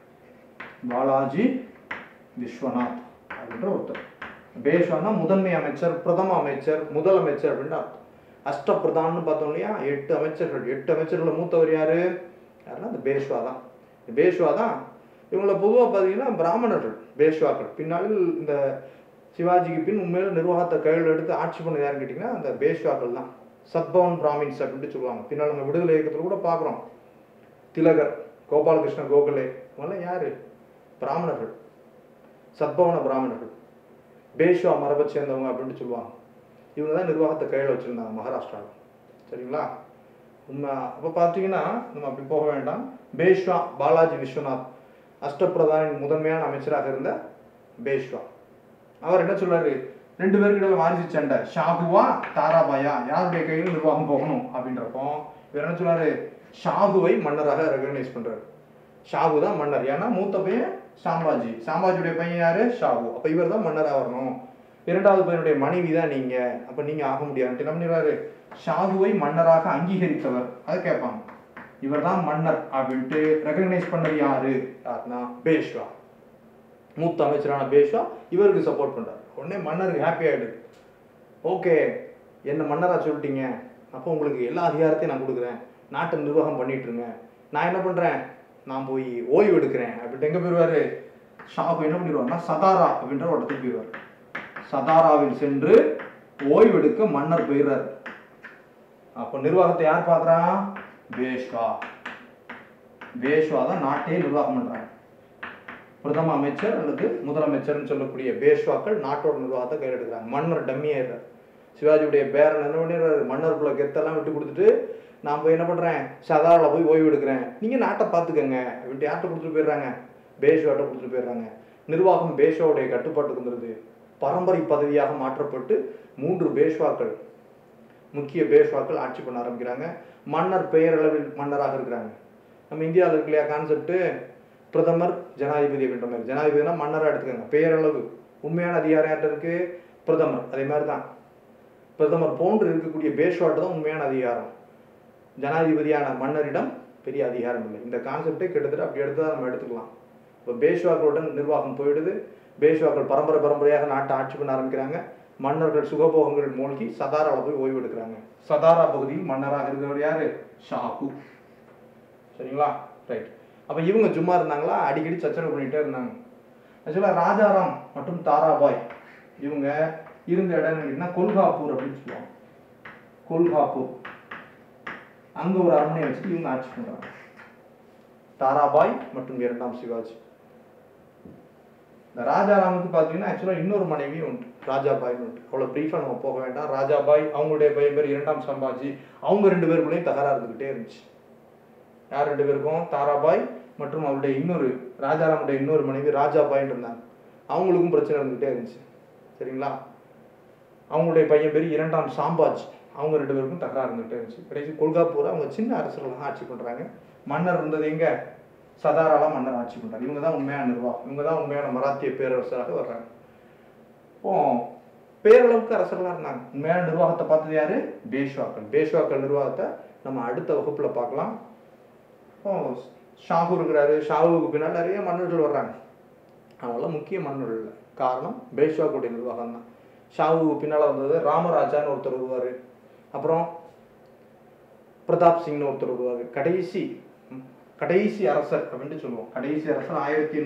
S2: பாலாஜி விஸ்வநாத் அப்படின்ற ஒருத்தர். பேஷ்வானா முதன்மை அமைச்சர், பிரதம அமைச்சர், முதலமைச்சர் அப்படின்ற அர்த்தம். அஷ்டபிரதான்னு பார்த்தோம் இல்லையா, 8 அமைச்சர்கள். 8 அமைச்சர்கள் மூத்தவர் யாரு? யாருன்னா இந்த பேஷ்வா தான். பேஷ்வா தான். இவங்களை பொதுவாக பார்த்தீங்கன்னா பிராமணர்கள் பேஷ்வாக்கள். பின்னாளில் இந்த சிவாஜிக்கு பின் உண்மையில நிர்வாகத்தை கையில் எடுத்து ஆட்சி பண்ணது யாருன்னு கேட்டிங்கன்னா அந்த பேஷ்வாக்கள் தான். சத்பவன் பிராமின்ஸ் அப்படின்ட்டு சொல்லுவாங்க. பின்னால் நம்ம விடுதலை இயக்கத்தில் கூட பார்க்குறோம். திலகர், கோபாலகிருஷ்ண கோகலே, இவங்கெல்லாம் யாரு? பிராமணர்கள், சத்பவன பிராமணர்கள், பேஷ்வா மரபை சேர்ந்தவங்க அப்படின்ட்டு சொல்லுவாங்க. இவங்க தான் நிர்வாகத்தை கையில் வச்சுருந்தாங்க மகாராஷ்டிராவில். சரிங்களா? உண்மை. அப்போ பார்த்தீங்கன்னா நம்ம அப்படி போக வேண்டாம். பேஷ்வா பாலாஜி விஸ்வநாத் அஷ்டபிரதானின் முதன்மையான அமைச்சராக இருந்த பேஷ்வா. அவர் என்ன சொல்றாரு, 2 பேருக்கு வாரிசு சண்டை, ஷாகுவா தாராபாயா, யாருடைய கையில் நிர்வாகம் போகணும் அப்படின்றப்போ இவர் என்ன சொல்றாரு, ஷாகுவை மன்னராக ரெகனைஸ் பண்றாரு. ஷாகு தான் மன்னர். ஏன்னா மூத்த பையன் சாம்பாஜி, சாம்பாஜியுடைய பையன் யாரு? ஷாகு. அப்ப இவர் தான் மன்னராக வரணும். 2வது பையனுடைய மனைவி தான் நீங்க, அப்ப நீங்க ஆக முடியாது. என்ன பண்ணிடுறாரு, ஷாகுவை மன்னராக அங்கீகரித்தவர். அதை கேட்பாங்க, இவர் தான் மன்னர் அப்படின்ட்டு ரெகனைஸ் பண்ணது யாரு? யாருன்னா பேஷ்வா. மூத்த அமைச்சரான பேஷ்வா இவருக்கு சப்போர்ட் பண்றாரு. உடனே மன்னருக்கு ஹாப்பி ஆயிடுது. ஓகே, என்ன மன்னரா சொல்லிட்டீங்க, அப்போ உங்களுக்கு எல்லா அதிகாரத்தையும் நான் கொடுக்குறேன், நாட்டை நிர்வாகம் பண்ணிட்டு இருங்க. நான் என்ன பண்றேன், நான் போய் ஓய்வு எடுக்கிறேன் அப்படின்ட்டு எங்க போயிடுவாரு, ஷாகு என்ன பண்ணிடுவாருன்னா சதாரா அப்படின்ற ஒரு இடத்துக்கு போயிடுவார். சதாராவில் சென்று ஓய்வெடுக்க மன்னர் போயிடுறாரு. அப்போ நிர்வாகத்தை யார் பார்க்குறான்? பேஷ்வா. பேஷ்வா தான் நாட்டையே நிர்வாகம் பண்றாங்க. பிரதம அமைச்சர் அல்லது முதலமைச்சர்னு சொல்லக்கூடிய பேஷ்வாக்கள் நாட்டோட நிர்வாகத்தை கையில் எடுக்கிறாங்க. மன்னர் டம்மி ஆயிடுறார். சிவாஜியுடைய பேரன் என்ன பண்ணிடுறாரு? மன்னருக்குள்ள கெத்தெல்லாம் விட்டு கொடுத்துட்டு நான் போய் என்ன பண்றேன்? சதாரில் போய் ஓய்வு எடுக்கிறேன், நீங்க நாட்டை பார்த்துக்கங்க அப்படின்ட்டு யார்கிட்ட கொடுத்துட்டு போயிடுறாங்க? பேஷ்வாட்ட கொடுத்துட்டு போயிடுறாங்க. நிர்வாகம் பேஷ்வாவுடைய கட்டுப்பாட்டுக்கு வந்துடுது. பரம்பரை பதவியாக மாற்றப்பட்டு 3 பேஷ்வாக்கள், முக்கிய பேஷ்வாக்கள் ஆட்சி பண்ண ஆரம்பிக்கிறாங்க. மன்னர் பெயரளவில் மன்னராக இருக்கிறாங்க. நம்ம இந்தியாவில் இருக்கு இல்லையா கான்செப்ட், பிரதமர் ஜனாதிபதி அப்படின்ற மாதிரி. ஜனாதிபதினா மன்னராக எடுத்துக்கோங்க, பெயரளவு. உண்மையான அதிகாரம் யார்கிட்ட இருக்கு? பிரதமர். அதே மாதிரி தான் பிரதமர் போன்று இருக்கக்கூடிய பேஷ்வாட்டு தான் உண்மையான அதிகாரம். ஜனாதிபதியான மன்னரிடம் பெரிய அதிகாரம் இல்லை. இந்த கான்செப்டே கிட்டத்தட்ட அப்படி எடுத்து தான் நம்ம எடுத்துக்கலாம். இப்போ பேஷ்வாக்களுடன் நிர்வாகம் போயிடுது. பேஷ்வாக்கள் பரம்பரையாக நாட்டை ஆட்சி பண்ண ஆரம்பிக்கிறாங்க. மன்னர்கள் சுகபோகங்கள் மூழ்கி சதாராவில் போய் ஓய்வு எடுக்கிறாங்க. சதாரா பகுதியில் மன்னராக இருக்கிறவர் யாரு? ஷாஹு. சரிங்களா? ரைட். அப்போ இவங்க சும்மா இருந்தாங்களா? அடிக்கடி சச்சரவு பண்ணிகிட்டே இருந்தாங்க. ஆக்சுவலாக ராஜாராம் மற்றும் தாராபாய் இவங்க இருந்த இடங்கள்னா கொல்காப்பூர் அப்படின்னு சொல்லுவாங்க. கொல்காப்பூர் அங்கே ஒரு அரண்மனையை வச்சுட்டு இவங்க ஆட்சி பண்ணுறாங்க. தாராபாய் மற்றும் 2ஆம் சிவாஜி. இந்த ராஜாராமுக்கு பார்த்தீங்கன்னா ஆக்சுவலாக இன்னொரு மனைவி உண்டு, ராஜாபாய்னு உண்டு. அவ்வளோ ப்ரீஃபாக நம்ம போக வேண்டாம். ராஜாபாய் அவங்களுடைய பையன் பேர் 2ஆம் சம்பாஜி. அவங்க 2 பேருக்குள்ளேயும் தகராறு இருந்துக்கிட்டே இருந்துச்சு. யார் 2 பேருக்கும்? தாராபாய் மற்றும் அவருடைய இன்னொரு ராஜாராமுடைய இன்னொரு மனைவி ராஜாபாய்னு இருந்தாங்க. அவங்களுக்கும் பிரச்சனை இருந்துகிட்டே இருந்துச்சு. சரிங்களா? அவங்களுடைய பையன் பேர் 2ஆம் சாம்பாஜி. அவங்க 2 பேருக்கும் தகராறு இருந்துகிட்டே இருந்துச்சு. கடைசி கொல்காப்பூரை அவங்க சின்ன அரசர்கள் ஆட்சி பண்ணுறாங்க. மன்னர் இருந்தது எங்க? சதாரால மன்னர் ஆட்சி பண்ணுறாங்க. இவங்க தான் உண்மையான நிர்வாகம். இவங்க தான் உண்மையான மராத்திய பேரரசராக வர்றாங்க. இப்போ பேரளவுக்கு அரசர்களாக இருந்தாங்க. உண்மையான நிர்வாகத்தை பார்த்தது யாரு? பேஷ்வாக்கள். பேஷ்வாக்கள் நிர்வாகத்தை நம்ம அடுத்த வகுப்புல பார்க்கலாம். ஷாஹு இருக்கிறாரு. ஷாஹுவுக்கு பின்னால் நிறைய மன்னர்கள் வர்றாங்க. அவங்களாம் முக்கிய மன்னர்கள் இல்லை. காரணம் பேஷ்வாக்களுடைய நிர்வாகம் தான். ஷாஹுவுக்கு பின்னால் வந்தது ராமராஜான்னு ஒருத்தர் வருவார். அப்புறம் பிரதாப் சிங்னு ஒருத்தர் வருவார். கடைசி அரசர் அப்படின்னு சொல்லுவோம். கடைசி அரசர்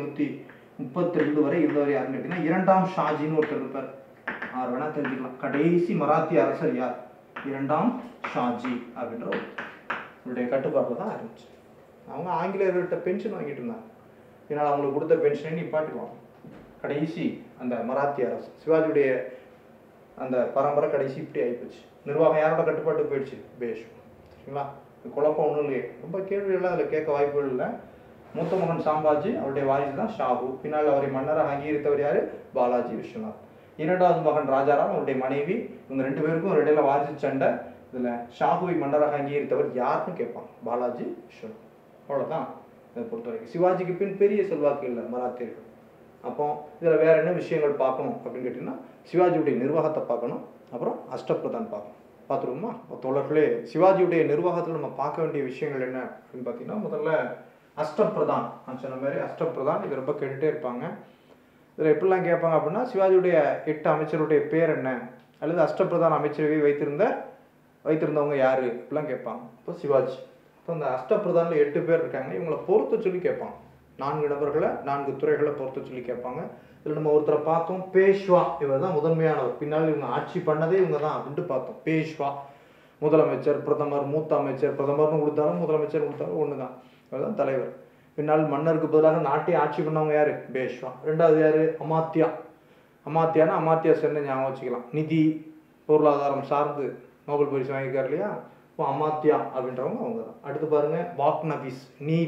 S2: 1832 வரை இருந்தவர் யாருன்னு கேட்டீங்கன்னா 2ஆம் ஷாஜின்னு ஒருத்தர் இருப்பார். யார் வேணா தெரிஞ்சுக்கலாம். கடைசி மராத்திய அரசர் யார்? 2ஆம் ஷாஜி அப்படின்ற அவருடைய கட்டுப்பாட்டில் தான் ஆரம்பிச்சு. அவங்க ஆங்கிலேயர்கள்ட்ட பென்ஷன் வாங்கிட்டு இருந்தாங்க. இதனால் அவங்களுக்கு கொடுத்த பென்ஷனை நிப்பாட்டுவாங்க. கடைசி அந்த மராத்திய அரசு சிவாஜியுடைய அந்த பரம்பரை கடைசி இப்படி ஆகிப்போச்சு. நிர்வாகம் யாரோட கட்டுப்பாட்டுக்கு போயிடுச்சு? பேஷ்வா. சரிங்களா? குழப்பம் ஒன்றும் இல்லையே. ரொம்ப கேள்வியெல்லாம் அதில் கேட்க வாய்ப்புகள் இல்லை. மூத்த மகன் சாம்பாஜி, அவருடைய வாரிசு தான் ஷாஹு. பின்னால் அவரை மன்னராக அங்கீகரித்தவர் யாரு? பாலாஜி விஸ்வநாத். 2வது மகன் ராஜாராம், அவருடைய மனைவி. இவங்க 2 பேருக்கும் ஒரு இடையில வாரிசு சண்டை. இதில் ஷாஹுவை மன்னராக அங்கீகரித்தவர் யாருன்னு கேட்பாங்க? பாலாஜி விஸ்வநாத். அவ்வளோதான் இதை பொறுத்த வரைக்கும். சிவாஜிக்கு பின் பெரிய செல்வாக்கு இல்லை மராத்தியர்கள். அப்போ இதில் வேற என்ன விஷயங்கள் பார்க்கணும் அப்படின்னு கேட்டிங்கன்னா, சிவாஜியுடைய நிர்வாகத்தை பார்க்கணும். அப்புறம் அஷ்டபிரதான் பார்க்கணும். பார்த்துருவோமா? தோழர்களே, சிவாஜியுடைய நிர்வாகத்தில் நம்ம பார்க்க வேண்டிய விஷயங்கள் என்ன அப்படின்னு பார்த்தீங்கன்னா, முதல்ல அஷ்டபிரதான். நான் சொன்ன மாதிரி அஷ்டபிரதான் இது ரொம்ப கேட்டுகிட்டே இருப்பாங்க. இதில் எப்படிலாம் கேட்பாங்க அப்படின்னா, சிவாஜியுடைய 8 அமைச்சருடைய பேர் என்ன, அல்லது அஷ்டபிரதான் அமைச்சரவை வைத்திருந்தவங்க யாரு இப்படிலாம் கேட்பாங்க. இப்போ சிவாஜி. இப்போ இந்த அஷ்டபிரதானில் 8 பேர் இருக்காங்க. இவங்களை பொறுத்த சொல்லி கேட்பாங்க. 4 நபர்களை 4 துறைகளை பொறுத்த சொல்லி கேட்பாங்க. இதில் நம்ம ஒருத்தரை பார்த்தோம், பேஷ்வா. இவர் தான் முதன்மையானவர். பின்னால் இவங்க ஆட்சி பண்ணதே இவங்க தான் அப்படின்ட்டு பார்த்தோம். பேஷ்வா. முதலமைச்சர், பிரதமர், மூத்த அமைச்சர். பிரதமர்னு கொடுத்தாலும் முதலமைச்சர் கொடுத்தாலும் ஒன்று தான். இவர் தான் தலைவர். பின்னால் மன்னருக்கு பதிலாக நாட்டை ஆட்சி பண்ணவங்க யாரு? பேஷ்வா. 2வது யாரு? அமாத்தியா. அமாத்தியா சேர்ந்து ஞாபகம் வச்சுக்கலாம். நிதி, பொருளாதாரம் சார்ந்து நோபல் பரிசு வாங்கியிருக்காரு இல்லையா? இப்போ அமாத்தியா அப்படின்றவங்க அவங்க தான். அடுத்து பாருங்க, வாக்நபீஸ்.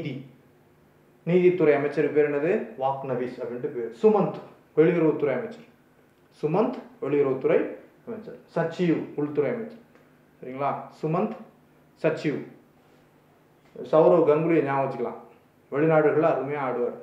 S2: நீதித்துறை அமைச்சர் பேர் என்னது? வாக்நபீஸ் அப்படின்ட்டு பேர். சுமந்த் வெளியுறவுத்துறை அமைச்சர். வெளியுறவுத்துறை அமைச்சர். சச்சிவ் உள்துறை அமைச்சர். சரிங்களா? சுமந்த், சச்சிவ். சௌரவ் கங்குலியை ஞாபகம் வச்சுக்கலாம். வெளிநாடுகளில் அருமையாக ஆடுவார்.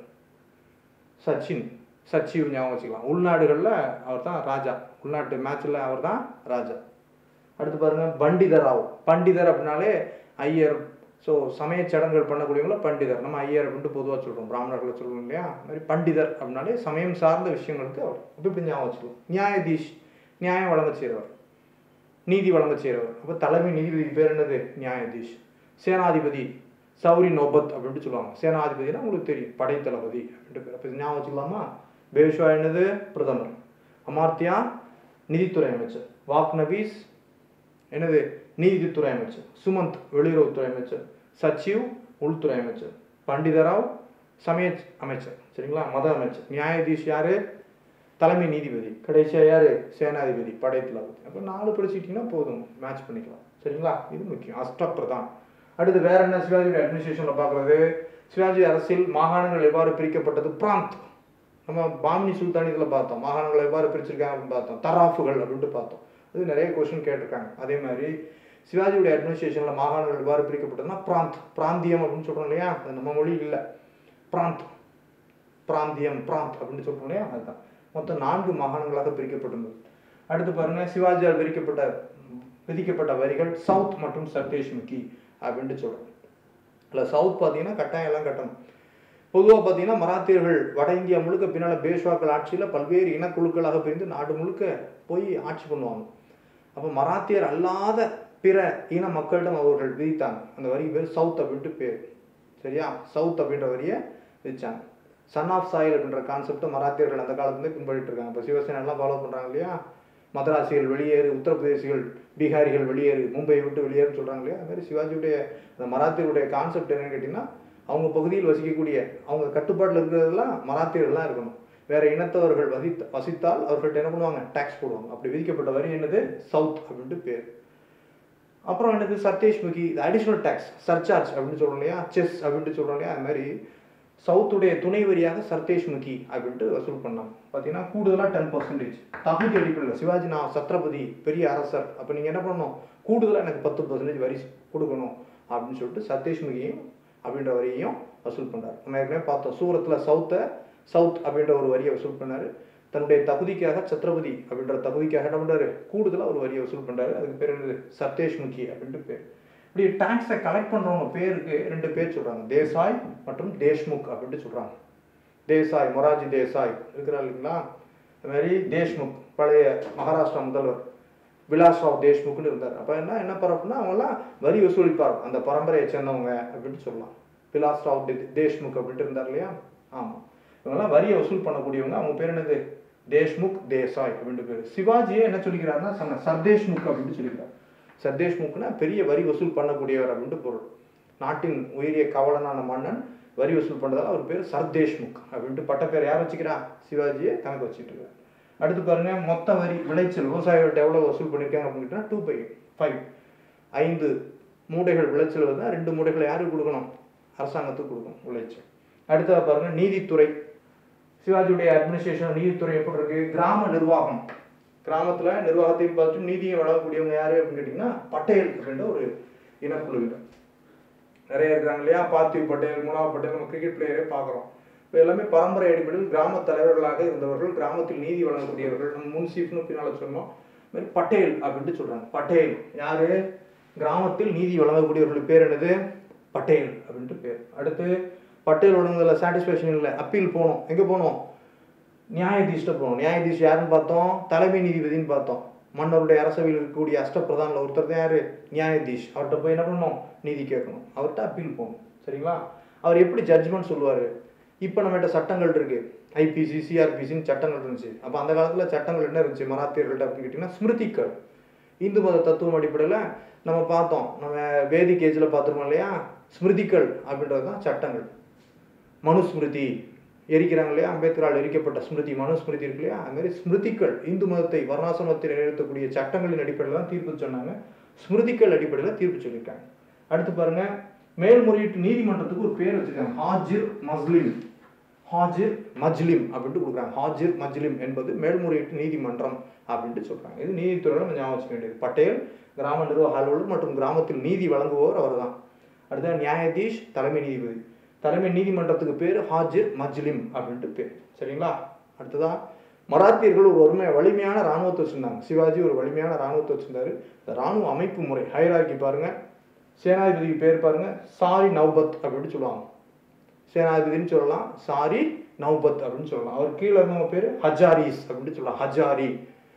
S2: சச்சிவ் ஞாபகம் வச்சுக்கலாம். உள்நாடுகளில் அவர் தான் ராஜா. உள்நாட்டு மேட்சில் அவர் தான் ராஜா. அடுத்து பாருங்க, பண்டிதர் அப்படின்னாலே ஐயர். ஸோ சமய சடங்குகள் பண்ணக்கூடியவங்கள பண்டிதர். நம்ம ஐயர் அப்படின்ட்டு பொதுவாக சொல்கிறோம், பிராமணர்களை சொல்லுவோம் இல்லையா? அது மாதிரி பண்டிதர் அப்படின்னாலே சமயம் சார்ந்த விஷயங்களுக்கு அவர் இப்படி ஞாபகம் வச்சுக்கலாம். நியாயாதீஷ், நியாயம் வழங்க செய்கிறவர், நீதி வழங்க செய்கிறவர். அப்போ தலைமை நீதிபதிக்கு பேர் என்னது? நியாயாதீஷ். சேனாதிபதி சௌரி நோபத் அப்படின்ட்டு சொல்லுவாங்க. சேனாதிபதினா உங்களுக்கு தெரியும், படைத்தளபதி அப்படின்ட்டு பேர். அப்போ ஞாபகம் வச்சுக்கலாமா? பேஷ்வா என்னது? பிரதமர். அமார்த்தியா நிதித்துறை அமைச்சர். வாக்நபீஸ் என்னது? நீதித்துறை அமைச்சர், சுமந்த் வெளியுறவுத்துறை அமைச்சர், சச்சிவ் உள்துறை அமைச்சர், பண்டிதராவ் சமய அமைச்சர், சரிங்களா, மத அமைச்சர், நியாயாதீஷ் யாரு, தலைமை நீதிபதி, கடைசியா யாரு, சேனாதிபதி, படை தளபதி. அப்போ 4 படிச்சுக்கிட்டீங்கன்னா போதும், மேட்ச் பண்ணிக்கலாம், சரிங்களா. இது முக்கியம், அஷ்டப்பிரதான். அடுத்து வேற என்ன சிவாஜியோட அட்மினிஸ்ட்ரேஷன்ல பார்க்கறது, சிவாஜி அரசியல் மாகாணங்கள் எவ்வாறு பிரிக்கப்பட்டது, பிராந்த். நம்ம பாமினி சுல்தான் இதில் பார்த்தோம், மாகாணங்கள் எவ்வாறு பிரிச்சிருக்காங்க அப்படின்னு பார்த்தோம், தராஃபுகள் அப்படின்ட்டு பார்த்தோம். அது நிறைய கொஸ்டின் கேட்டிருக்காங்க. அதே மாதிரி சிவாஜியுடைய அட்மினிஸ்ட்ரேஷன்ல மாகாணங்கள் எவ்வாறு பிரிக்கப்பட்டதுன்னா பிராந்த், பிராந்தியம் அப்படின்னு சொல்றோம் இல்லையா, அது நம்ம மொழி இல்லை, பிராந்த், பிராந்தியம், பிராந்த் அப்படின்னு சொல்றோம் இல்லையா, அதுதான். மொத்தம் 4 மாகாணங்களாக பிரிக்கப்பட்டிருந்தது. அடுத்து பாருங்க, சிவாஜியால் விதிக்கப்பட்ட வரிகள் சவுத் மற்றும் சர்தேஷ்முகி அப்படின்ட்டு சொல்றோம். இல்லை சவுத் பார்த்தீங்கன்னா கட்டாயம் எல்லாம் கட்டணும். பொதுவாக பார்த்தீங்கன்னா மராத்தியர்கள் வட இந்தியா முழுக்க பின்னால் பேஷ்வாக்கள் ஆட்சியில் பல்வேறு இனக்குழுக்களாக பிரிந்து நாடு முழுக்க போய் ஆட்சி பண்ணுவாங்க. அப்போ மராத்தியர் அல்லாத பிற இன மக்களிடம் அவர்கள் விதித்தாங்க. அந்த வரிக்கு பேர் சவுத் அப்படின்ட்டு பேர், சரியா. சவுத் அப்படின்ற வரியை விதிச்சாங்க. சன் ஆஃப் சாயில் அப்படின்ற கான்செப்டை மராத்தியர்கள் அந்த காலத்துலேருந்து பின்பற்றிட்டு இருக்காங்க. இப்போ சிவசேனா எல்லாம் ஃபாலோ பண்ணுறாங்க இல்லையா. மதராசிகள் வெளியேறு, உத்தரப்பிரதேசிகள் பீகாரிகள் வெளியேறு, மும்பையை விட்டு வெளியேறுன்னு சொல்கிறாங்க இல்லையா. அது மாதிரி சிவாஜியுடைய அந்த மராத்தியருடைய கான்செப்ட் என்னன்னு கேட்டிங்கன்னா, அவங்க பகுதியில் வசிக்கக்கூடிய அவங்க கட்டுப்பாட்டில் இருக்கிறதெல்லாம் மராத்தியர்கள்லாம் இருக்கணும். வேற இனத்தவர்கள் வசித்தால் அவர்கள்ட்ட என்ன பண்ணுவாங்க, டேக்ஸ் போடுவாங்க. அப்படி விதிக்கப்பட்ட வரி என்னது, சவுத் அப்படின்ட்டு பேர். அப்புறம் என்னது, சர்தேஷ்முகி, அடிஷனல் டேக்ஸ், சர்சார்ஜ் அப்படின்னு சொல்றோம் இல்லையா, செஸ் அப்படின்ட்டு சொல்றோம் இல்லையா. அது மாதிரி சவுத்துடைய துணை வரியாக சர்தேஷ்முகி அப்படின்ட்டு வசூல் பண்ணாங்க. பார்த்தீங்கன்னா கூடுதலாக 10%. தகுதி அடிப்படையில் சிவாஜி நான் சத்ரபதி பெரிய அரசர், அப்போ நீங்கள் என்ன பண்ணணும், கூடுதலாக எனக்கு 10% வரி கொடுக்கணும் அப்படின்னு சொல்லிட்டு சர்தேஷ்முகியும் அப்படின்ற வரியையும் வசூல் பண்ணார். நம்ம ஏற்கனவே பார்த்தோம், சூரத்தில் சவுத் அப்படின்ற ஒரு வரியை வசூல் பண்ணார். தன்னுடைய தகுதிக்காக சத்ரபதி அப்படின்ற தகுதிக்காக என்ன பண்ணுறாரு, கூடுதலாக ஒரு வரியை வசூல் பண்ணுறாரு. அதுக்கு பேர் என்னது, சர்தேஷ்முகி அப்படின்ட்டு பேர். இப்படி டாக்ஸை கலெக்ட் பண்ணுறவங்க பேருக்கு 2 பேர் சொல்கிறாங்க, தேசாய் மற்றும் தேஷ்முக் அப்படின்ட்டு சொல்கிறாங்க. தேசாய், மொராஜி தேசாய் இருக்கிறார் இல்லைங்களா, அது மாதிரி தேஷ்முக் பழைய மகாராஷ்டிரா முதல்வர் விலாஸ்ராவ் தேஷ்முக்னு இருந்தார். அப்போ என்ன பரப்புனா அவங்களாம் வரி வசூலிப்பார், அந்த பரம்பரையை சேர்ந்தவங்க அப்படின்ட்டு சொல்லலாம். விலாஸ்ராவ் தேஷ்முக் அப்படின்ட்டு இருந்தார் இல்லையா. ஆமாம், இவங்கெல்லாம் வரியை வசூல் பண்ணக்கூடியவங்க. அவங்க பேர் என்னது, தேஷ்முக், தேசாய் அப்படின்ட்டு பேர். சிவாஜியே என்ன சொல்லிக்கிறாருன்னா சர்தேஷ்முக் அப்படின்ட்டு சொல்லிக்கிறார். சர்தேஷ்முக்னா பெரிய வரி வசூல் பண்ணக்கூடியவர் அப்படின்ட்டு பொருள். நாட்டின் உயரிய கவலனான மன்னன் வரி வசூல் பண்ணுறதால அவர் பேர் சர்தேஷ்முக் அப்படின்ட்டு பட்ட பேர் யார் வச்சுக்கிறா, சிவாஜியை கணக்கு வச்சுட்டு இருக்காரு. அடுத்து பாருங்க, மொத்த வரி விளைச்சல் விவசாயிகள்ட்ட எவ்வளோ வசூல் பண்ணியிருக்காங்க அப்படின்னா 2/5. 5 மூடைகள் விளைச்சல் வந்தால் 2 மூடைகளை யாருக்கு கொடுக்கணும், அரசாங்கத்துக்கு கொடுக்கணும் விளைச்சல். அடுத்தது பாருங்க, நீதித்துறை. சிவாஜியுடைய அட்மினிஸ்ட்ரேஷன் நீதித்துறை எப்படி இருக்கு, கிராம நிர்வாகம். கிராமத்தில் நிர்வாகத்தையும் பார்த்து நீதியை வழங்கக்கூடியவங்க யாரு அப்படின்னு கேட்டிங்கன்னா பட்டேல் அப்படின்ற ஒரு இனக்குழுவினர் நிறைய இருக்கிறாங்க இல்லையா. பார்த்திவ் பட்டேல், முனாப் பட்டேல், நம்ம கிரிக்கெட் பிளேயரே பார்க்குறோம். இப்போ எல்லாமே பரம்பரை அடிப்படையில் கிராம தலைவர்களாக இருந்தவர்கள், கிராமத்தில் நீதி வழங்கக்கூடியவர்கள். நம்ம முன்சீஃப்னு பின்னால் சொன்னோம். மாதிரி பட்டேல் அப்படின்ட்டு சொல்கிறாங்க. பட்டேல் யாரு, கிராமத்தில் நீதி வழங்கக்கூடியவர்கள் பேர் என்னது, பட்டேல் அப்படின்ட்டு பேர். அடுத்து பட்டேல் ஒழுங்குல சாட்டிஸ்ஃபேக்ஷன் இல்லை, அப்பீல் போகணும். எங்கே போகணும், நியாயாதீஷ்ட போகணும். நியாயாதீஷ் யாருன்னு பார்த்தோம், தலைமை நீதிபதினு பார்த்தோம். மன்னருடைய அரசவையில் இருக்கக்கூடிய அஷ்டப்பிரதானில் ஒருத்தர் தான் யாரு, நியாயாதீஷ். அவர்கிட்ட போய் என்ன பண்ணணும், நீதி கேட்கணும், அவர்கிட்ட அப்பீல் போகணும், சரிங்களா. அவர் எப்படி ஜட்ஜ்மெண்ட் சொல்லுவார். இப்போ நம்மகிட்ட சட்டங்கள் இருக்கு, ஐபிசி சிஆர்பிசின்னு சட்டங்கள் இருந்துச்சு. அப்போ அந்த காலத்தில் சட்டங்கள் என்ன இருந்துச்சு மராத்தியர்கள்ட்ட அப்படின்னு கேட்டிங்கன்னா ஸ்மிருதிகள். இந்து மத தத்துவம் அடிப்படையில் நம்ம பார்த்தோம், நம்ம வேதிக் ஏஜில் பார்த்துருக்கோம் இல்லையா. ஸ்மிருதிகள் அப்படின்றது தான் சட்டங்கள். மனுஸ்மிருதி எரிக்கிறாங்க இல்லையா, அம்பேத்கரால் எரிக்கப்பட்ட ஸ்மிருதி மனுஸ்மிருதி இருக்கு இல்லையா. அது மாதிரி ஸ்மிருதிகள் இந்து மதத்தை வர்ணாசிரமத்தை நிலைநிறுத்தக்கூடிய சட்டங்களின் அடிப்படையில் தான் தீர்ப்பு சொன்னாங்க. ஸ்மிருதிகள் அடிப்படையில் தீர்ப்பு சொல்லியிருக்காங்க. அடுத்து பாருங்க, மேல்முறையீட்டு நீதிமன்றத்துக்கு ஒரு பேர் வச்சிருக்காங்க, ஹாஜிர் மஸ்லிம். ஹாஜிர் மஜ்லிம் அப்படின்ட்டு கொடுக்குறாங்க. ஹாஜிர் மஜ்லிம் என்பது மேல்முறையீட்டு நீதிமன்றம் அப்படின்ட்டு சொல்றாங்க. இது நீதித்துறையில் நம்ம ஞாபகம் வச்சுக்க வேண்டியது. பட்டேல் கிராம நிர்வாக அலுவலர் மற்றும் கிராமத்தில் நீதி வழங்குவோர் அவர் தான். அடுத்த நியாயாதீஷ் தலைமை நீதிபதி. தலைமை நீதிமன்றத்துக்கு பேர் ஹாஜிர் மஜ்லிம் அப்படின்ட்டு பேர், சரிங்களா. அடுத்ததான் மராத்தியர்கள் ஒரு வலிமையான இராணுவத்தை வச்சிருந்தாங்க. சிவாஜி ஒரு வலிமையான இராணுவத்தை வச்சிருந்தாரு. இந்த இராணுவ அமைப்பு முறை ஹைரார்கி பாருங்க. சேனாதிபதிக்கு பேர் பாருங்க, சாரி நவ்பத் அப்படின்னு சொல்லுவாங்க. சேனாதிபதினு சொல்லலாம், சாரி நவ்பத் அப்படின்னு சொல்லலாம். அவர் கீழே இருந்தவங்க பேர் ஹஜாரிஸ் அப்படின்னு சொல்லலாம். ஹஜாரி,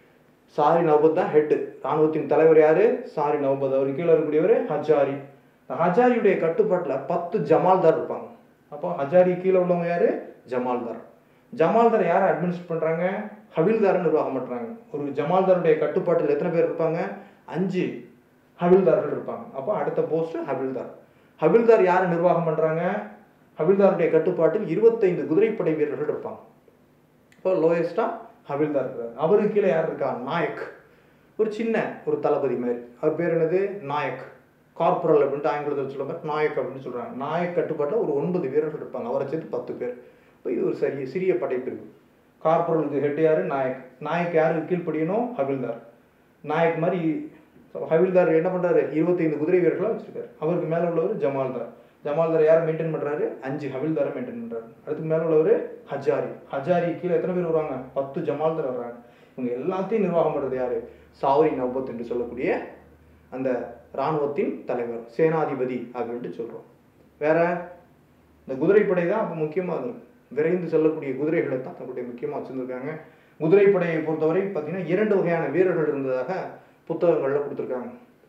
S2: சாரி நவ்பத் தான் ஹெட். இராணுவத்தின் தலைவர் யாரு, சாரி நவ்பத். அவர் கீழே இருக்கக்கூடியவர் ஹஜாரி. ஹஜாரியுடைய கட்டுப்பாட்டில் 10 ஜமால்தார் இருப்பாங்க. அப்போ ஹஜாரி கீழே உள்ளவங்க யாரு, ஜமால்தார். ஜமால்தார் யாரை அட்மினிஸ்ட்ரேட் பண்றாங்க, ஹவில்தார் நிர்வாகம் பண்றாங்க. ஒரு ஜமால்தாருடைய கட்டுப்பாட்டில் எத்தனை பேர் இருப்பாங்க, 5 ஹவில்தார்கள் இருப்பாங்க. அப்போ அடுத்த போஸ்ட் ஹவில்தார். ஹவில்தார் யார் நிர்வாகம் பண்ணுறாங்க? ஹவில்தாருடைய கட்டுப்பாட்டில் 25 குதிரைப்படை வீரர்கள் இருப்பாங்க. இப்போ லோயஸ்ட்டாக ஹவில்தார் இருக்கார். அவருக்கு கீழே யார் இருக்கா? நாயக், ஒரு சின்ன ஒரு தளபதி மாதிரி. அவர் பேர் என்னது? நாயக். கார்பரல் அப்படின்ட்டு ஆங்கிலத்தில் சொல்லுவாங்க, நாயக் அப்படின்னு சொல்கிறாங்க. நாயக் கட்டுப்பாட்டில் ஒரு 9 வீரர்கள் இருப்பாங்க. அவரை சேர்த்து 10 பேர். இப்போ இது ஒரு சிறிய படைப்பிரிவு. கார்பரலுக்கு ஹெட் யார்? நாயக். நாயக் யாருக்கு கீழ்ப்படியணும்? ஹவில்தார். நாயக் மாதிரி ஹவில்தார் என்ன பண்ணுறாரு? 25 குதிரை வீரர்களாக வச்சுருக்காரு. அவருக்கு மேலே உள்ளவர் ஜமால்தார். ஜமால்தார் யாரை மெயின்டைன் பண்ணுறாரு? 5 ஹவில்தாரை மெயின்டைன் பண்ணுறாரு. அதுக்கு மேலே உள்ளவர் ஹஜாரி. ஹஜாரி கீழே எத்தனை பேர் வருவாங்க? 10 ஜமால்தார் வர்றாங்க. இவங்க எல்லாத்தையும் நிர்வாகம் பண்ணுறது யார்? சாவரி நௌபத் என்று சொல்லக்கூடிய அந்த இராணுவத்தின் தலைவர், சேனாதிபதி அப்படின்ட்டு சொல்கிறோம். வேற இந்த குதிரைப்படை தான் அப்போ முக்கியமாக விரைந்து செல்லக்கூடிய குதிரைகளை தான் தன்னுடைய முக்கியமாக வச்சுருந்துருக்காங்க. குதிரைப்படையை பொறுத்தவரை பார்த்தீங்கன்னா 2 வகையான வீரர்கள் இருந்ததாக புத்தகங்களில் கொடுத்துருக்காங்க.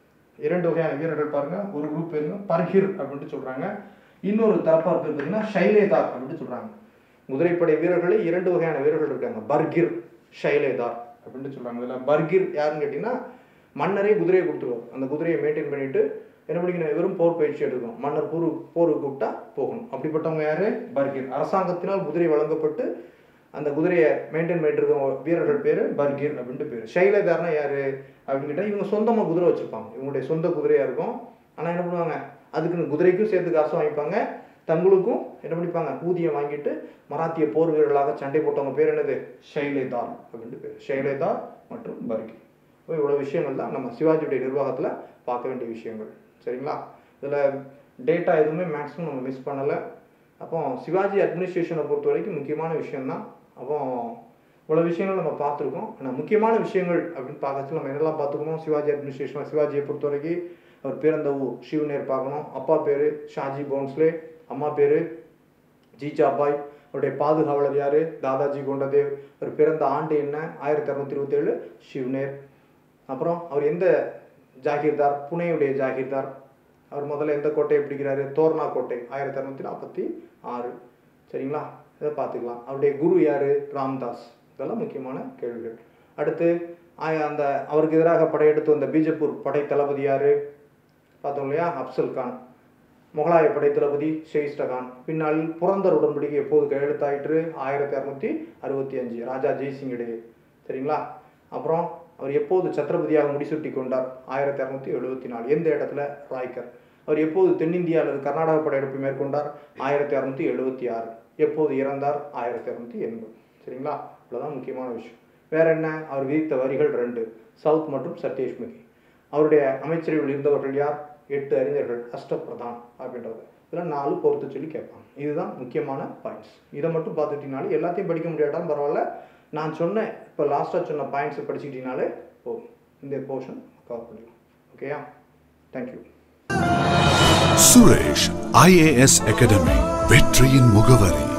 S2: 2 வகையான வீரர்கள் பாருங்க. ஒரு குரூப் பேருங்க பர்கிர் அப்படின்ட்டு சொல்றாங்க. இன்னொரு தரப்பார் பேர் பார்த்தீங்கன்னா ஷைலேதார் அப்படின்ட்டு சொல்றாங்க. குதிரைப்படை வீரர்களே 2 வகையான வீரர்கள் இருக்காங்க, பர்கிர், ஷைலேதார் அப்படின்ட்டு சொல்றாங்க. இதில் பர்கிர் யாருன்னு கேட்டீங்கன்னா, மன்னரே குதிரையை கொடுத்துருவார். அந்த குதிரையை மெயின்டைன் பண்ணிட்டு என்ன பண்ணிக்கணும்? வெறும் போர் பயிற்சி எடுக்கணும். மன்னர் போருக்கு கூப்பிட்டா போகணும். அப்படிப்பட்டவங்க யாரு? பர்கிர். அரசாங்கத்தினால் குதிரை வழங்கப்பட்டு அந்த குதிரையை மெயின்டைன் பண்ணிட்டு இருக்க வீரர்கள் பேர் பர்கிர் அப்படின்ட்டு பேர். ஷைலேதார்னா யாரு அப்படின்னு கேட்டால், இவங்க சொந்தமாக குதிரை வச்சுருப்பாங்க. இவங்களுடைய சொந்த குதிரையாக இருக்கும். ஆனால் என்ன பண்ணுவாங்க? அதுக்குன்னு குதிரைக்கும் சேர்த்து காசு வாங்கிப்பாங்க, தங்களுக்கும் என்ன பண்ணிப்பாங்க? ஊதியம் வாங்கிட்டு மராத்திய போர் வீரர்களாக சண்டை போட்டவங்க பேர் என்னது? ஷைலேதார் அப்படின்ட்டு பேர். ஷைலேதார் மற்றும் பர்கிர். இப்போ இவ்வளோ விஷயங்கள் தான் நம்ம சிவாஜியுடைய நிர்வாகத்தில் பார்க்க வேண்டிய விஷயங்கள். சரிங்களா? இதில் டேட்டா எதுவுமே மேக்ஸிமம் நம்ம மிஸ் பண்ணலை. அப்போ சிவாஜி அட்மினிஸ்ட்ரேஷனை பொறுத்த வரைக்கும் முக்கியமான விஷயம்தான். அப்போ இவ்வளோ விஷயங்கள் நம்ம பார்த்துருக்கோம். ஆனால் முக்கியமான விஷயங்கள் அப்படின்னு பார்க்கறது நம்ம என்னெல்லாம் பார்த்துக்கணும்? சிவாஜி அட்மினிஸ்ட்ரேஷன். சிவாஜியை பொறுத்த வரைக்கும் அவர் பிறந்த ஊர் ஷிவ்நேர் பார்க்கணும். அப்பா பேர் ஷாஜி போன்ஸ்லே, அம்மா பேர் ஜிஜாபாய். அவருடைய பாதுகாவலர் யார்? தாதாஜி கொண்டதேவ். அவர் பிறந்த ஆண்டு என்ன? 1627 ஷிவ்நேர். அப்புறம் அவர் எந்த ஜாகீர்தார்? புனேயுடைய ஜாகீர்தார். அவர் முதல்ல எந்த கோட்டையை பிடிக்கிறாரு? தோர்னா கோட்டை, 1646. சரிங்களா? இதை பார்த்துக்கலாம். அவருடைய குரு யார்? ராம்தாஸ். இதெல்லாம் முக்கியமான கேள்விகள். அடுத்து அந்த அவருக்கு எதிராக படையெடுத்து வந்த பீஜப்பூர் படை தளபதி யார்? பார்த்தோம் இல்லையா? அப்சல் கான். முகலாய படை தளபதி ஷெயிஸ்டகான். பின்னால் புரந்தர் உடன்படிக்கை எப்போது கையெழுத்தாயிற்று? 1665 ராஜா ஜெய்சிங் இடையே. சரிங்களா? அப்புறம் அவர் எப்போது சத்ரபதியாக முடிசூட்டி கொண்டார்? 1674. எந்த இடத்துல? ராய்கர். அவர் எப்போது தென்னிந்தியா அல்லது கர்நாடக படையெடுப்பு மேற்கொண்டார்? 1676. எப்போது இறந்தார்? 1680. சரிங்களா? இவ்வளோதான் முக்கியமான விஷயம். வேற என்ன? அவர் விதித்த வரிகள் 2, சவுத் மற்றும் சத்யேஷ்முகி. அவருடைய அமைச்சரவையில் இருந்தவர்கள் யார்? 8 அறிஞர்கள், அஷ்டபிரதான் அப்படின்றது. இதில் 4 பொறுத்து சொல்லி கேட்பாங்க. இதுதான் முக்கியமான பாயிண்ட்ஸ். இதை மட்டும் பார்த்துக்கிட்டீங்கனாலே எல்லாத்தையும் படிக்க முடியாட்டாலும் பரவாயில்ல. நான் சொன்ன இப்போ லாஸ்ட்டாக சொன்ன பாயிண்ட்ஸை படிச்சுக்கிட்டீங்கனாலே போதும். இந்த போர்ஷன் கவர் பண்ணிடலாம். ஓகேயா? தேங்க்யூ.
S1: சுரேஷ் IAS அகாடமி, வெற்றியின் முகவரி.